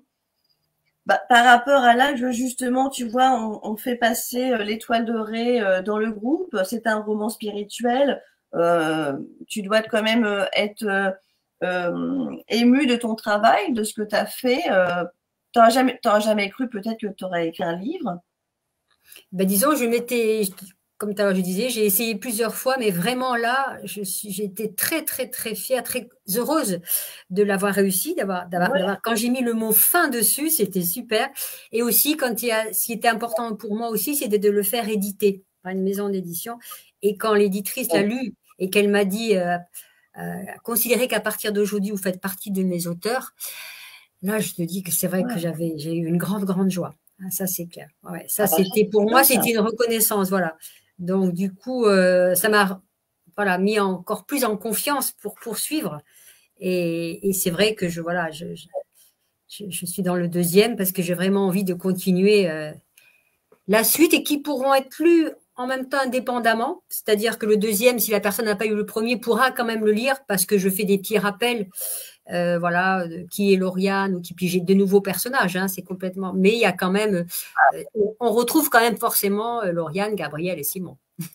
bah, par rapport à l'âge, justement, tu vois, on, on fait passer l'étoile dorée dans le groupe. C'est un roman spirituel. Euh, tu dois quand même être euh, ému de ton travail, de ce que tu as fait. Euh, tu n'auras jamais, t'auras jamais cru peut-être que tu aurais écrit un livre? Ben, disons, je m'étais, comme tout à l'heure je disais, j'ai essayé plusieurs fois, mais vraiment là, je suis, j'ai été très, très, très fière, très heureuse de l'avoir réussi, d'avoir, d'avoir, Ouais. d'avoir- quand j'ai mis le mot fin dessus, c'était super. Et aussi, quand il y a, ce qui était important pour moi aussi, c'était de le faire éditer par une maison d'édition. Et quand l'éditrice l'a lu et qu'elle m'a dit, euh, euh, considérez qu'à partir d'aujourd'hui, vous faites partie de mes auteurs, là, je te dis que c'est vrai Ouais. que j'avais, j'ai eu une grande, grande joie. Ah, ça, c'est clair. Ouais, ça, Ah bah, c'était pour bien, moi, ça. c'était une reconnaissance. Voilà. Donc, du coup, euh, ça m'a voilà, mis encore plus en confiance pour poursuivre. Et, et c'est vrai que je, voilà, je, je, je, suis dans le deuxième parce que j'ai vraiment envie de continuer euh, la suite et qui pourront être lus en même temps indépendamment. C'est-à-dire que le deuxième, si la personne n'a pas eu le premier, pourra quand même le lire parce que je fais des petits rappels. Euh, voilà, qui est Lauriane ou qui puis j'ai de nouveaux personnages, hein, c'est complètement. Mais il y a quand même, euh, on retrouve quand même forcément euh, Lauriane, Gabriel et Simon.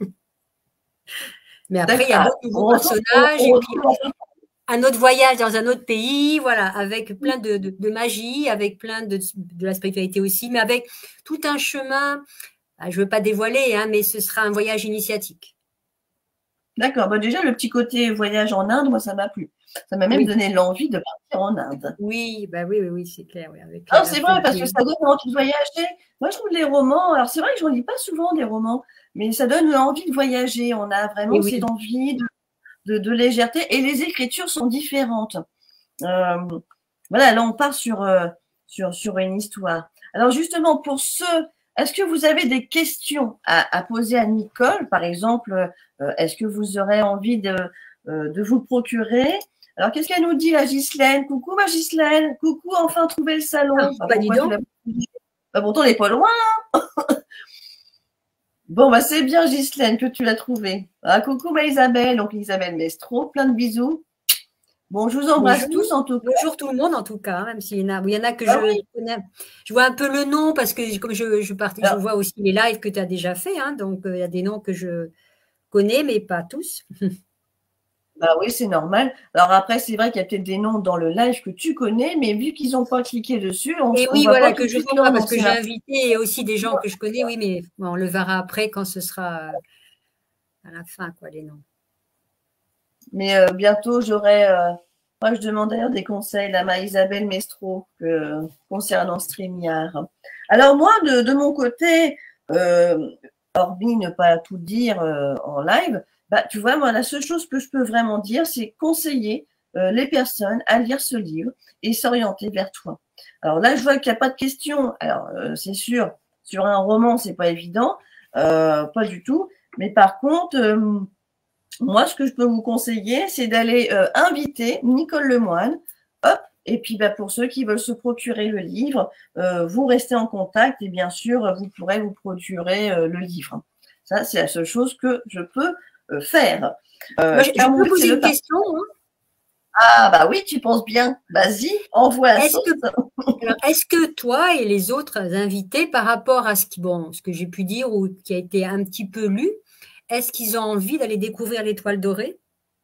Mais après il y a d'autres nouveaux personnages et puis un autre voyage dans un autre pays, voilà, avec plein de, de, de magie, avec plein de, de la spiritualité aussi, mais avec tout un chemin. Je ne veux pas dévoiler, hein, mais ce sera un voyage initiatique. D'accord. Bah déjà, le petit côté voyage en Inde, moi, ça m'a plu. Ça m'a même oui. donné l'envie de partir en Inde. Oui, bah oui, oui, oui, c'est clair. Oui, avec non, c'est vrai, parce que ça donne envie de voyager. Moi, je trouve les romans, alors c'est vrai que je ne lis pas souvent des romans, mais ça donne envie de voyager. On a vraiment oui. cette envie de, de, de légèreté et les écritures sont différentes. Euh, voilà, là, on part sur, euh, sur, sur une histoire. Alors, justement, pour ceux, est-ce que vous avez des questions à, à poser à Nicole, par exemple, euh, est-ce que vous aurez envie de, euh, de vous procurer? Alors, qu'est-ce qu'elle nous dit, la Ghislaine? Coucou, ma Ghislaine. Coucou, enfin trouvé le salon. Ah, Bah, bah, dis donc. Bah, pourtant, on n'est pas loin. Bon, bah, c'est bien, Ghislaine, que tu l'as trouvé. Ah, coucou, ma Isabelle. Donc, Isabelle Mestro, plein de bisous. Bon, je vous embrasse Bonjour. tous, en tout cas. Bonjour tout le monde, en tout cas, même s'il y en a, il y en a que ah, je oui. connais. Je vois un peu le nom parce que comme je, je, part, Alors, je vois aussi les lives que tu as déjà fait, hein, donc euh, il y a des noms que je connais, mais pas tous. Bah oui, c'est normal. Alors après, c'est vrai qu'il y a peut-être des noms dans le live que tu connais, mais vu qu'ils n'ont pas cliqué dessus, on Et ne oui, va voilà, pas tout que de je suite vois leur pas nom. parce que j'ai invité aussi des gens que je connais, oui, mais bon, on le verra après quand ce sera à la fin, quoi, les noms. Mais euh, bientôt, j'aurai. Euh, moi, je demande d'ailleurs des conseils à ma Isabelle Mestro que, concernant StreamYard. Alors, moi, de, de mon côté, euh, hormis ne pas tout dire euh, en live, bah, tu vois, moi, la seule chose que je peux vraiment dire, c'est conseiller euh, les personnes à lire ce livre et s'orienter vers toi. Alors là, je vois qu'il n'y a pas de questions. Alors, euh, c'est sûr, sur un roman, c'est pas évident, euh, pas du tout. Mais par contre, euh, moi, ce que je peux vous conseiller, c'est d'aller euh, inviter Nicole Lemoine. Hop, et puis bah, pour ceux qui veulent se procurer le livre, euh, vous restez en contact et bien sûr, vous pourrez vous procurer euh, le livre. Ça, c'est la seule chose que je peux euh, faire. Euh, Moi, je, je peux poser une question. Hein. Ah bah oui, tu penses bien. Vas-y, envoie la Est-ce sauce. que, alors, est-ce que toi et les autres invités, par rapport à ce qui, bon, ce que j'ai pu dire ou qui a été un petit peu lu, est-ce qu'ils ont envie d'aller découvrir l'étoile dorée?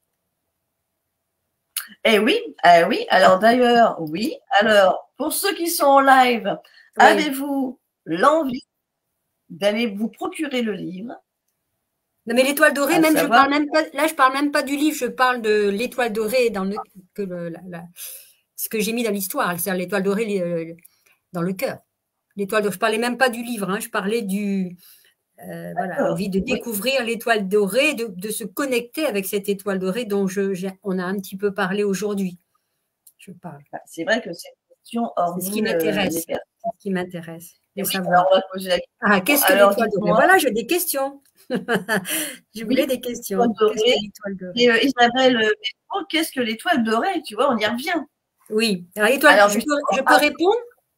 Eh oui, eh oui. Alors d'ailleurs, oui. Alors, pour ceux qui sont en live, Oui. avez-vous l'envie d'aller vous procurer le livre? Non, mais l'étoile dorée, À même je savoir, parle même pas. Là, je parle même pas du livre. Je parle de l'étoile dorée dans le que le, la- la- ce que j'ai mis dans l'histoire. C'est-à-dire l'étoile dorée euh, dans le cœur. L'étoile dorée. Je parlais même pas du livre. Hein, je parlais du euh, voilà, d'accord, envie de oui. découvrir l'étoile dorée, de, de se connecter avec cette étoile dorée dont je, j'ai- on a un petit peu parlé aujourd'hui. Je parle. Bah, c'est vrai que c'est une question, C'est ce qui hormis euh, les m'intéresse. personnes. C'est ce qui m'intéresse Et de oui, alors savoir. on va poser la question. Ah, qu'est-ce que Alors l'étoile dorée? dites-moi, Voilà, j'ai des questions. Je voulais oui, des l'étoile questions. Qu'est-ce que dorée. l'étoile dorée? Et euh, Isabelle, euh, oh, qu'est-ce que l'étoile dorée? Tu vois, on y revient. Oui. Alors, l'étoile, Alors je peux, justement, je peux ah, répondre?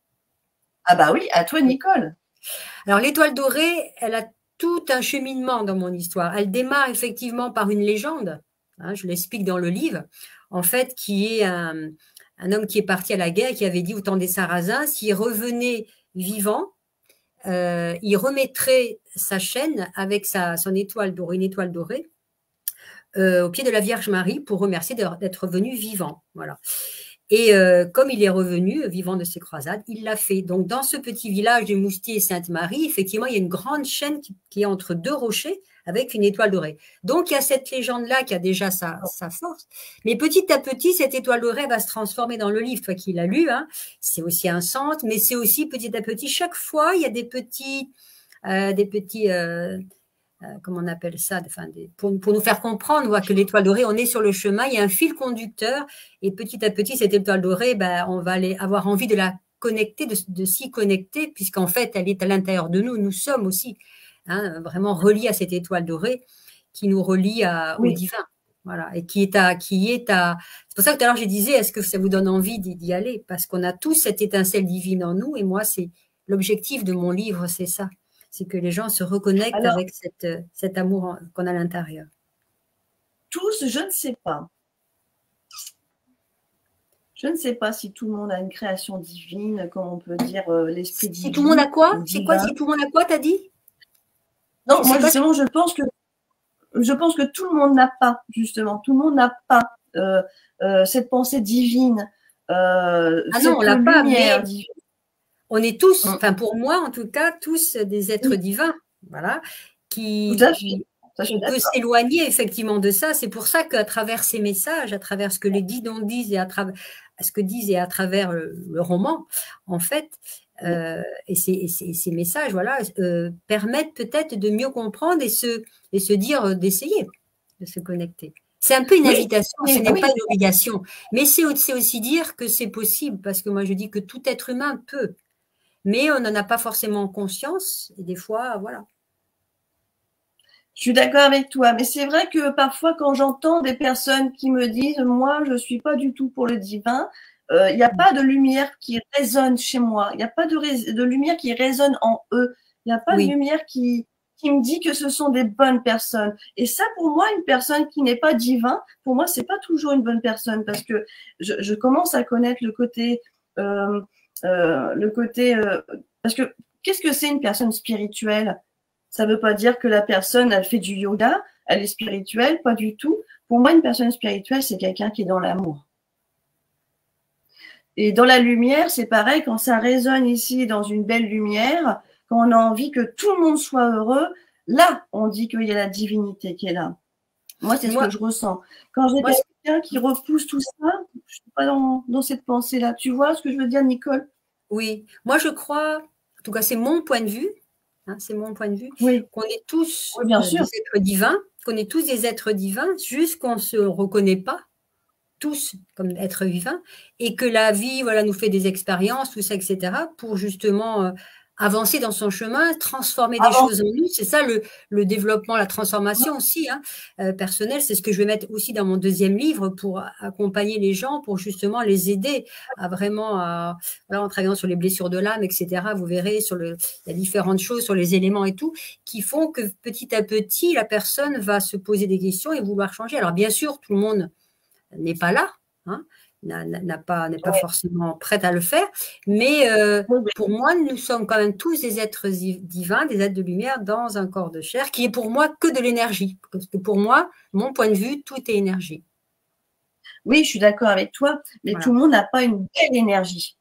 ah bah oui, à toi Nicole. Alors, l'étoile dorée, elle a tout un cheminement dans mon histoire. Elle démarre effectivement par une légende, hein, je l'explique dans le livre, en fait, qui est un, un homme qui est parti à la guerre, qui avait dit au temps des Sarrasins, s'il revenait vivant, euh, il remettrait sa chaîne avec sa, son étoile dorée, une étoile dorée, euh, au pied de la Vierge Marie pour remercier d'être venu vivant. Voilà. Et euh, comme il est revenu, vivant de ses croisades, il l'a fait. Donc, dans ce petit village de Moustier et Sainte-Marie, effectivement, il y a une grande chaîne qui, qui est entre deux rochers avec une étoile dorée. Donc, il y a cette légende-là qui a déjà sa, sa force. Mais petit à petit, cette étoile dorée va se transformer dans le livre. Toi qui l'as lu, hein, c'est aussi un centre, mais c'est aussi petit à petit. Chaque fois, il y a des petits, euh, des petits euh, euh, comment on appelle ça, enfin, des, pour, pour nous faire comprendre voit que l'étoile dorée, on est sur le chemin, il y a un fil conducteur, et petit à petit, cette étoile dorée, ben, on va aller avoir envie de la connecter, de, de s'y connecter, puisqu'en fait, elle est à l'intérieur de nous, nous sommes aussi hein, vraiment reliés à cette étoile dorée qui nous relie à, au Oui. divin. Voilà, et qui est à, qui est à. C'est pour ça que tout à l'heure je disais, est-ce que ça vous donne envie d'y aller? Parce qu'on a tous cette étincelle divine en nous, et moi, c'est l'objectif de mon livre, c'est ça. C'est que les gens se reconnectent Alors, avec cette, cet amour qu'on a à l'intérieur. tous, je ne sais pas. Je ne sais pas si tout le monde a une création divine, comme on peut dire euh, l'esprit divin. Si tout le monde a quoi? C'est quoi? Si tout le monde a quoi, t'as dit? Non, je moi pas justement, si... je pense que je pense que tout le monde n'a pas, justement, tout le monde n'a pas euh, euh, cette pensée divine, euh, ah cette non, on l'a pas, mais divine. On est tous, enfin mmh. pour moi en tout cas, tous des êtres oui. divins, voilà, qui, tout à fait. qui on peut s'éloigner effectivement de ça. C'est pour ça qu'à travers ces messages, à travers ce que les guides en disent et à travers ce que disent et à travers le, le roman, en fait, oui. euh, et, ces, et, ces, et ces messages, voilà, euh, permettent peut-être de mieux comprendre et se et se dire euh, d'essayer de se connecter. C'est un peu une oui, invitation, ce n'est oui. pas une obligation, mais c'est aussi dire que c'est possible, parce que moi je dis que tout être humain peut, mais on n'en a pas forcément conscience, et des fois, voilà. Je suis d'accord avec toi, mais c'est vrai que parfois quand j'entends des personnes qui me disent « moi, je ne suis pas du tout pour le divin », il euh, n'y a pas de lumière qui résonne chez moi, il n'y a pas de, de lumière qui résonne en eux, il n'y a pas oui. de lumière qui, qui me dit que ce sont des bonnes personnes. Et ça, pour moi, une personne qui n'est pas divin, pour moi, c'est pas toujours une bonne personne, parce que je, je commence à connaître le côté, euh, euh, le côté, euh, parce que qu'est-ce que c'est une personne spirituelle? Ça ne veut pas dire que la personne, elle fait du yoga, elle est spirituelle, pas du tout. Pour moi, une personne spirituelle, c'est quelqu'un qui est dans l'amour. Et dans la lumière, c'est pareil, quand ça résonne ici dans une belle lumière, quand on a envie que tout le monde soit heureux, là, on dit qu'il y a la divinité qui est là. Moi, c'est ce que je ressens. Quand j'ai quelqu'un qui repousse tout ça, je ne suis pas dans, dans cette pensée-là. Tu vois ce que je veux dire, Nicole? Oui, moi je crois, en tout cas c'est mon point de vue, Hein, c'est mon point de vue, oui. qu'on est tous oui, bien euh, sûr. des êtres divins, qu'on est tous des êtres divins, juste qu'on ne se reconnaît pas tous comme êtres vivants, et que la vie voilà, nous fait des expériences, tout ça, et cetera, pour justement euh, avancer dans son chemin, transformer des Avant. choses en nous. C'est ça le, le développement, la transformation aussi, hein, euh, personnelle. C'est ce que je vais mettre aussi dans mon deuxième livre pour accompagner les gens, pour justement les aider à vraiment, à, voilà, en travaillant sur les blessures de l'âme, et cetera. Vous verrez sur le, il y a différentes choses, sur les éléments et tout, qui font que petit à petit, la personne va se poser des questions et vouloir changer. Alors bien sûr, tout le monde n'est pas là, hein, n'a n'a pas, n'est pas Ouais. forcément prête à le faire. Mais euh, Oui, oui. pour moi, nous sommes quand même tous des êtres divins, des êtres de lumière dans un corps de chair, qui est pour moi que de l'énergie. Parce que pour moi, mon point de vue, tout est énergie. Oui, je suis d'accord avec toi, mais Voilà. tout le monde n'a pas une belle énergie.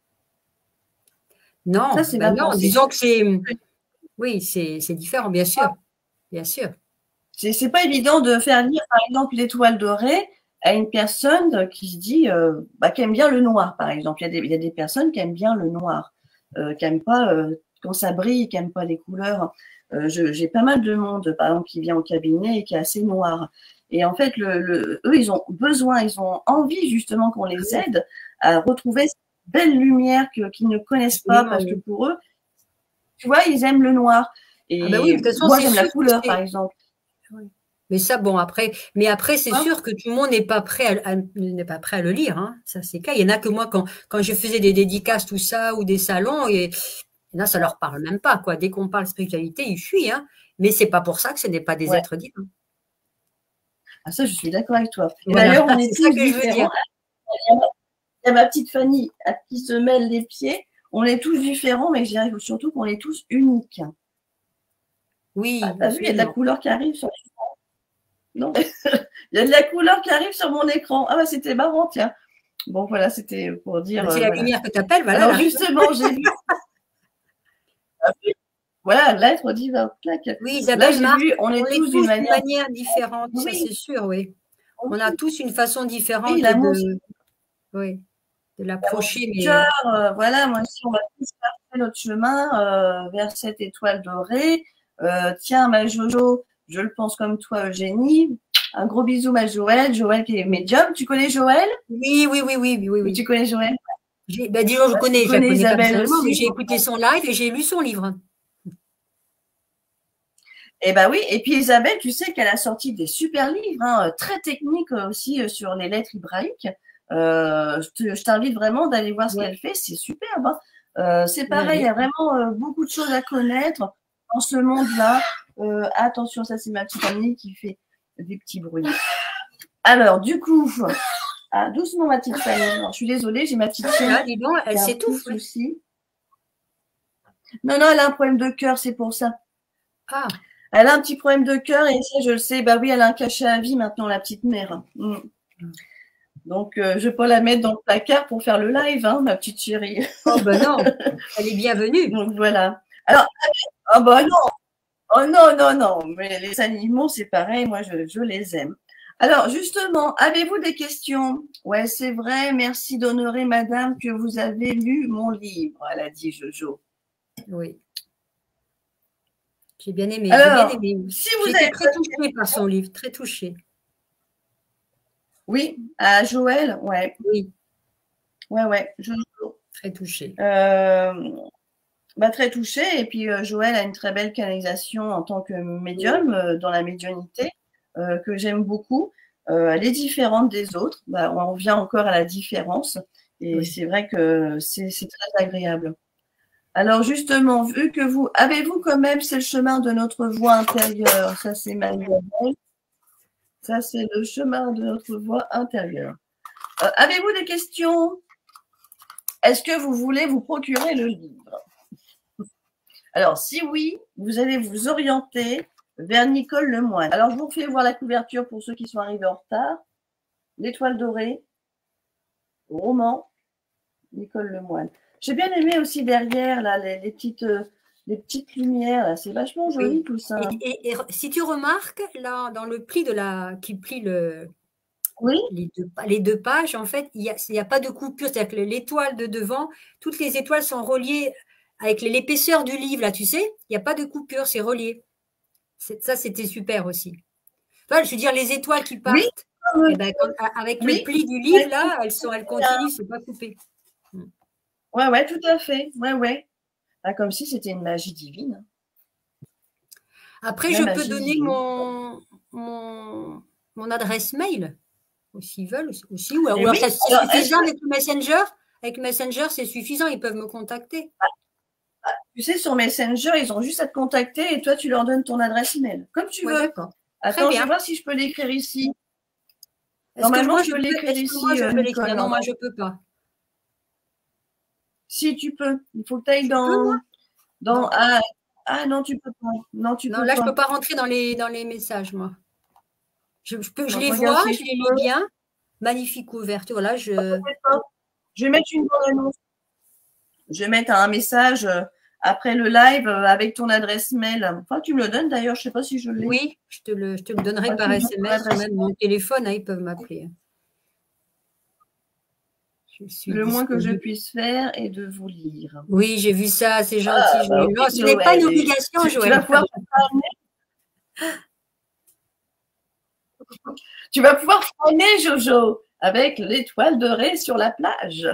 Non, Ça, c'est ben ma non, pensée. disons que c'est, oui, c'est c'est différent, bien sûr, bien sûr. C'est c'est pas évident de faire lire, par exemple, l'étoile dorée à une personne qui se dit, euh, bah, qui aime bien le noir, par exemple. Il y a des, il y a des personnes qui aiment bien le noir, euh, qui n'aiment pas euh, quand ça brille, qui n'aiment pas les couleurs. Euh, je- j'ai pas mal de monde, par exemple, qui vient au cabinet et qui est assez noir. Et en fait, le, le, eux, ils ont besoin, ils ont envie justement qu'on les aide à retrouver cette belle lumière que, qu'ils ne connaissent pas, Absolument, parce que oui. pour eux, tu vois, ils aiment le noir. Ah ben oui, Et de toute façon, moi, c'est j'aime la sûr que couleur, par c'est. exemple. Oui. Mais ça, bon, après, mais après, c'est Hein. sûr que tout le monde n'est pas prêt à, à- n'est pas prêt à le lire, hein. Ça, c'est clair. Il y en a que moi, quand, quand je faisais des dédicaces, tout ça, ou des salons, et il y en a, ça leur parle même pas, quoi. Dès qu'on parle spiritualité, ils fuient, hein. Mais c'est pas pour ça que ce n'est pas des Ouais. êtres divins. Ah, ça, je suis d'accord avec toi. Et Voilà, d'ailleurs, on est c'est ça tous que je veux dire. différents. Il y a ma petite Fanny à qui se mêle les pieds. On est tous différents, mais je dirais surtout qu'on est tous uniques. Oui, Ah, t'as vu, il y a de la absolument. couleur qui arrive sur l'écran. Non, il y a de la couleur qui arrive sur mon écran. Ah bah c'était marrant, tiens. Bon, voilà, c'était pour dire. C'est Euh, la voilà. lumière que tu appelles, voilà. Alors Là. justement, j'ai vu. Voilà, l'être divin. Clac. Oui, Là, Isabelle j'ai Marc, vu, on on est est tous d'une tous d'une manière. manière différente, ça Oui, c'est sûr, oui. On oui, a tous une façon oui, différente l'amour, c'est de, oui, de l'amour l'approcher, du mais cœur. Euh, voilà, moi aussi, on va tous faire notre chemin euh, vers cette étoile dorée. Euh, tiens, ma Jojo, je le pense comme toi, Eugénie. Un gros bisou, ma Joël. Joël qui est médium. Tu connais Joël? oui, oui, oui, oui, oui, oui. Oui, tu oui. connais Joël? J'ai- Ben, disons, je Bah, tu connais, je la connais connais pas Isabelle personnellement, mais aussi. j'ai écouté son live et j'ai lu son livre. Eh ben oui, et puis Isabelle, tu sais qu'elle a sorti des super livres, hein, très techniques aussi euh, sur les lettres hébraïques. Euh, je te- je t'invite vraiment d'aller voir ce Ouais, qu'elle fait, c'est superbe. Hein. Euh, c'est ouais, pareil, il y ouais. a vraiment euh, beaucoup de choses à connaître dans ce monde-là. Euh, attention, ça c'est ma petite amie qui fait des petits bruits. Alors, du coup, ah, doucement ma petite famille. Non, je suis désolée, j'ai ma petite fille Ah, dis donc, elle qui a un petit s'étouffe. Ouais. souci. Non, non, elle a un problème de cœur, c'est pour ça. Ah, Elle a un petit problème de cœur et ça, je le sais. Bah oui, elle a un cachet à vie maintenant, la petite mère. Mm. Donc, euh, je ne vais pas la mettre dans le placard pour faire le live, hein, ma petite chérie. oh ben non, elle est bienvenue. Donc, voilà. Alors, ah bah non, oh non, non, non, mais les animaux, c'est pareil, moi, je, je les aime. Alors, justement, avez-vous des questions? Ouais, c'est vrai, merci d'honorer, madame, que vous avez lu mon livre, elle a dit Jojo. Oui, j'ai bien aimé, j'ai bien Alors, aimé. si J'ai vous été avez très touchée par son livre, très touchée. oui, à Joël, ouais, Oui, ouais, ouais, Jojo. très touchée. Euh, bah, très touchée. Et puis, euh, Joël a une très belle canalisation en tant que médium euh, dans la médiumnité euh, que j'aime beaucoup. Euh, elle est différente des autres. Bah, on vient encore à la différence. Et Oui. c'est vrai que c'est c'est très agréable. Alors, justement, vu que vous, avez-vous quand même, c'est le chemin de notre voie intérieure. Ça, c'est manuel. Ça, c'est le chemin de notre voie intérieure. Euh, avez-vous des questions? Est-ce que vous voulez vous procurer le livre? Alors, si oui, vous allez vous orienter vers Nicole Lemoine. Alors, je vous refais voir la couverture pour ceux qui sont arrivés en retard. L'étoile dorée, roman, Nicole Lemoine. J'ai bien aimé aussi derrière là, les, les petites, euh, les petites lumières. C'est vachement joli Oui. tout ça. Et, et, et si tu remarques, là, dans le pli de la, qui plie le, Oui, les, deux, les deux pages, en fait, il n'y a, il y a pas de coupure. C'est-à-dire que l'étoile de devant, toutes les étoiles sont reliées avec l'épaisseur du livre, là, tu sais, il n'y a pas de coupure, c'est relié. Ça, c'était super aussi. Enfin, je veux dire, les étoiles qui oui, partent, eh ben, quand, avec le oui. pli du livre, là, elles, sont, elles continuent, c'est pas coupé. Ouais, ouais, tout à fait. Ouais, ouais. Ah, comme si c'était une magie divine. Après, La je peux magie donner divine. mon, mon, mon adresse mail, s'ils veulent aussi. Ou, ou Et alors, oui, ça, c'est alors, suffisant que, avec le Messenger. Avec Messenger, c'est suffisant, ils peuvent me contacter. tu sais, sur Messenger, ils ont juste à te contacter et toi, tu leur donnes ton adresse email. Comme tu Oui, veux. d'accord. Très Attends, je bien. vais voir si je peux l'écrire ici. Est-ce que moi, je peux peux, l'écrire est-ce que ici, moi, je euh, peux Nicole. l'écrire? Non, Non, moi, non. je peux pas. Si tu peux, il faut que tu ailles Je peux, dans, moi? dans Non. ah, ah non, tu peux pas. Non, tu Non, peux là, je pas. peux pas rentrer dans les, dans les messages, moi. Je, je peux, je Attends, les je regarde vois, si je je les lis peux. bien. Magnifique ouverture. Voilà, je. Peut-être pas. Je vais mettre une bande-annonce. Je vais mettre un message euh, après le live euh, avec ton adresse mail. Enfin, tu me le donnes d'ailleurs, je ne sais pas si je l'ai. Oui, je te le, je te le donnerai Ah, par tu me donnes ton S M S ou adresse même mon téléphone, hein, ils peuvent m'appeler. Je suis Le moins que je disponible. puisse faire est de vous lire. Oui, j'ai vu ça, c'est gentil, Ah, bah, Joël. ok, Non, ce n'est pas Joël. une Et obligation, Tu, tu vas Joël. pouvoir flâner. Tu vas pouvoir flâner, Jojo, avec l'étoile dorée sur la plage.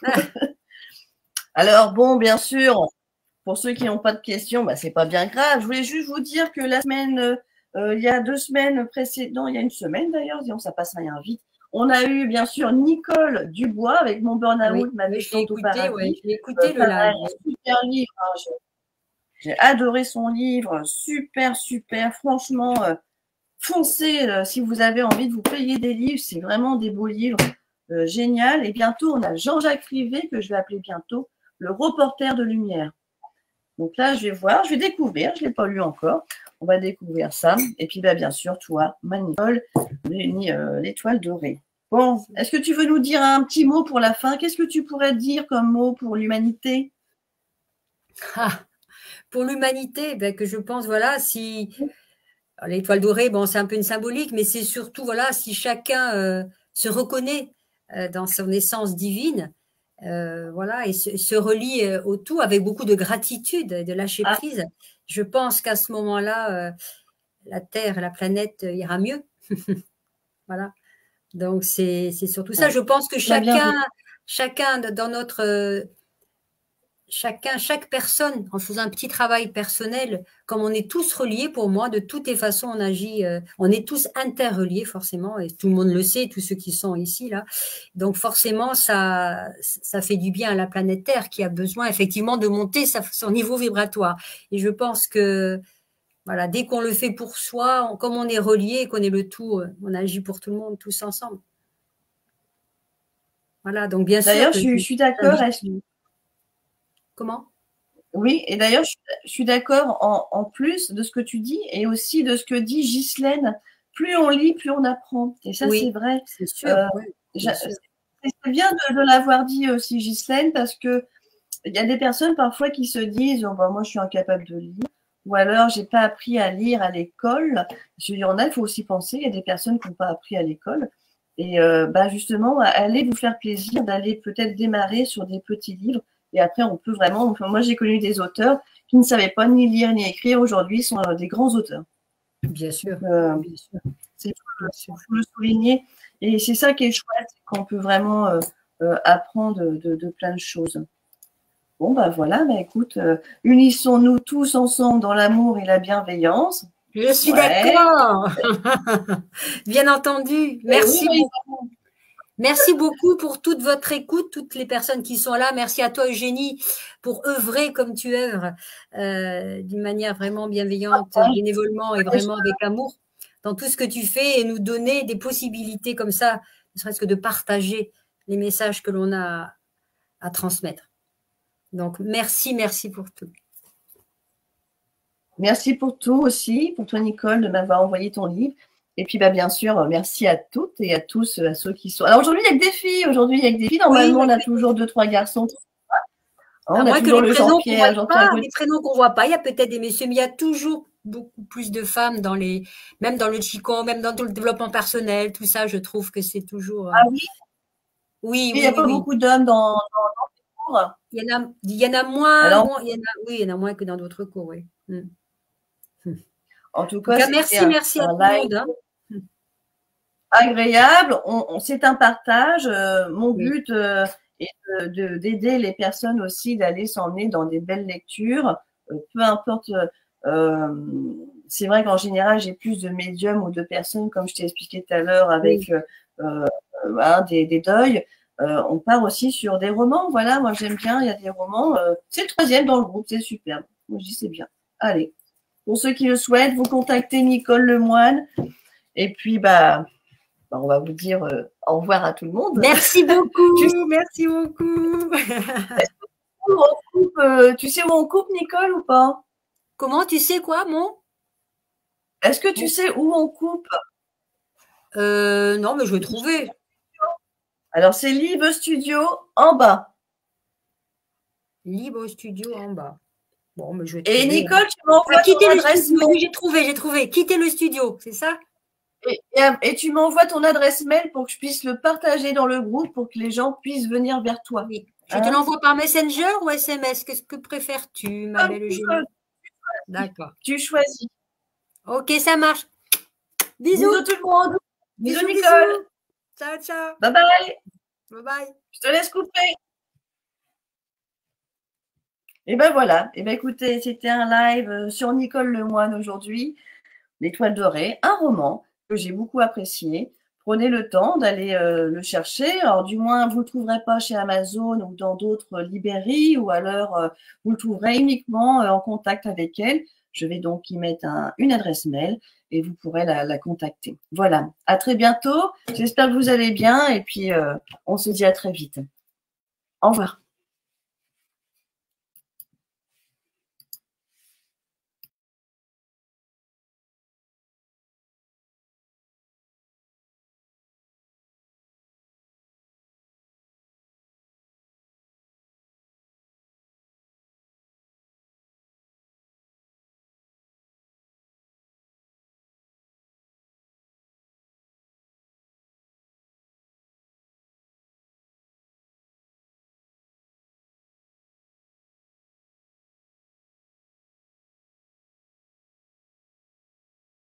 Alors, bon, bien sûr, pour ceux qui n'ont pas de questions, bah, c'est pas bien grave. Je voulais juste vous dire que la semaine, euh, il y a deux semaines précédentes, il y a une semaine d'ailleurs, disons, ça passe rien vite. On a eu bien sûr Nicole Dubois avec Mon Burn-out, Oui, ma oui, je l'ai descente au écouté, ouais, paradis. je l'ai Euh, écouté le pareil, live. super livre. Hein, j'ai adoré son livre, super, super. Franchement, euh, foncez euh, si vous avez envie de vous payer des livres, c'est vraiment des beaux livres, euh, génial. Et bientôt, on a Jean-Jacques Rivet, que je vais appeler bientôt le reporter de lumière. Donc là, je vais voir, je vais découvrir, je ne l'ai pas lu encore. On va découvrir ça. Et puis, bah, bien sûr, toi, Manicole, l'étoile dorée. Bon, est-ce que tu veux nous dire un petit mot pour la fin? Qu'est-ce que tu pourrais dire comme mot pour l'humanité? Ah, pour l'humanité, ben, que je pense, voilà, si l'étoile dorée, bon, c'est un peu une symbolique, mais c'est surtout, voilà, si chacun euh, se reconnaît euh, dans son essence divine, euh, voilà, et se, se relie euh, au tout avec beaucoup de gratitude et de lâcher Ah, prise, je pense qu'à ce moment-là, euh, la Terre, la planète euh, ira mieux. Voilà. Donc, c'est c'est surtout ça. Je pense que très bien. chacun, chacun dans notre. euh, Chacun, chaque personne, en faisant un petit travail personnel, comme on est tous reliés, pour moi, de toutes les façons, on agit, euh, on est tous interreliés, forcément, et tout le monde le sait, tous ceux qui sont ici, là. Donc, forcément, ça, ça fait du bien à la planète Terre qui a besoin, effectivement, de monter sa, son niveau vibratoire. Et je pense que, voilà, dès qu'on le fait pour soi, on, comme on est reliés et qu'on est le tout, on agit pour tout le monde, tous ensemble. Voilà, donc bien sûr D'ailleurs, que je, je suis d'accord. Comment? Oui, et d'ailleurs, je, je suis d'accord en, en plus de ce que tu dis et aussi de ce que dit Ghislaine. Plus on lit, plus on apprend. Et ça, Oui, c'est vrai. c'est sûr. Euh, Oui, c'est bien de, de l'avoir dit aussi, Ghislaine, parce que il y a des personnes parfois qui se disent oh, bah, moi, je suis incapable de lire. Ou alors, j'ai pas appris à lire à l'école. Il y en a, il faut aussi penser. Il y a des personnes qui n'ont pas appris à l'école. Et euh, bah, justement, allez vous faire plaisir d'aller peut-être démarrer sur des petits livres. Et après, on peut vraiment. Enfin, moi, j'ai connu des auteurs qui ne savaient pas ni lire ni écrire. Aujourd'hui, sont euh, des grands auteurs. Bien sûr. Euh, bien sûr. C'est faut, faut le souligner. Et c'est ça qui est chouette, c'est qu'on peut vraiment euh, euh, apprendre de, de, de plein de choses. Bon, ben voilà, ben écoute, euh, unissons-nous tous ensemble dans l'amour et la bienveillance. Je suis Ouais. d'accord. Bien entendu. Merci oui, beaucoup. Merci beaucoup pour toute votre écoute, toutes les personnes qui sont là. Merci à toi, Eugénie, pour œuvrer comme tu œuvres, euh, d'une manière vraiment bienveillante, ah, bénévolement et vraiment avec amour dans tout ce que tu fais et nous donner des possibilités comme ça, ne serait-ce que de partager les messages que l'on a à transmettre. Donc, merci, merci pour tout. Merci pour tout aussi, pour toi, Nicole, de m'avoir envoyé ton livre. Et puis, bah, bien sûr, merci à toutes et à tous, à ceux qui sont. Alors, aujourd'hui, il n'y a que des filles. Aujourd'hui, il y a que des filles. Normalement, oui, on a toujours deux, trois garçons. On a toujours le Jean-Pierre, Jean-Pierre. Les prénoms qu'on ne voit pas, il y a peut-être des messieurs, mais il y a toujours beaucoup plus de femmes dans les, même dans le Qigong, même dans le développement personnel, tout ça, je trouve que c'est toujours. Ah oui. Oui, il n'y a oui, pas oui, beaucoup d'hommes dans, dans, dans ces cours. Il y en a, il y en a moins, Alors, moins il y en a, oui, il y en a moins que dans d'autres cours, oui. Hmm. En tout cas, cas merci, un, merci un à tout le monde. Hein. Agréable. On, on, c'est un partage. Euh, mon oui. but euh, est de, de, d'aider les personnes aussi d'aller s'emmener dans des belles lectures. Euh, peu importe. Euh, c'est vrai qu'en général, j'ai plus de médiums ou de personnes, comme je t'ai expliqué tout à l'heure, avec oui. euh, hein, des, des deuils. Euh, on part aussi sur des romans. Voilà, moi j'aime bien. Il y a des romans. Euh, c'est le troisième dans le groupe. C'est superbe. Moi je dis c'est bien. Allez. Pour ceux qui le souhaitent, vous contactez Nicole Lemoine. Et puis, bah, ben, on va vous dire euh, au revoir à tout le monde. Merci beaucoup, merci beaucoup. On coupe, euh, tu sais où on coupe, Nicole, ou pas? Comment, tu sais quoi, mon? Est-ce que tu Bon. sais où on coupe? euh, Non, mais je vais trouver. Alors, c'est Live Studio en bas. Libre Studio en bas. Bon, mais je vais Et trouver, Nicole, hein. tu m'envoies Ah, quitter ton le adresse studio. mail. Oui, j'ai trouvé, j'ai trouvé. Quitter le studio, c'est ça? Et, et, et tu m'envoies ton adresse mail pour que je puisse le partager dans le groupe pour que les gens puissent venir vers toi. Oui. Je Hein? te l'envoie par Messenger ou S M S? Qu'est-ce que préfères-tu, ma Comme belle tu Eugénie? veux. D'accord. Tu choisis. Ok, ça marche. Bisous. Bisous tout le monde. Bisous, Bisous, Nicole. bisous. Ciao, ciao. Bye bye. Bye bye. Je te laisse couper. Et ben voilà. Et ben écoutez, c'était un live sur Nicole Lemoine aujourd'hui. L'Étoile dorée, un roman que j'ai beaucoup apprécié. Prenez le temps d'aller euh, le chercher. Alors, du moins, vous ne le trouverez pas chez Amazon ou dans d'autres librairies, ou alors euh, vous le trouverez uniquement euh, en contact avec elle. Je vais donc y mettre un, une adresse mail et vous pourrez la, la contacter. Voilà. À très bientôt. J'espère que vous allez bien et puis euh, on se dit à très vite. Au revoir.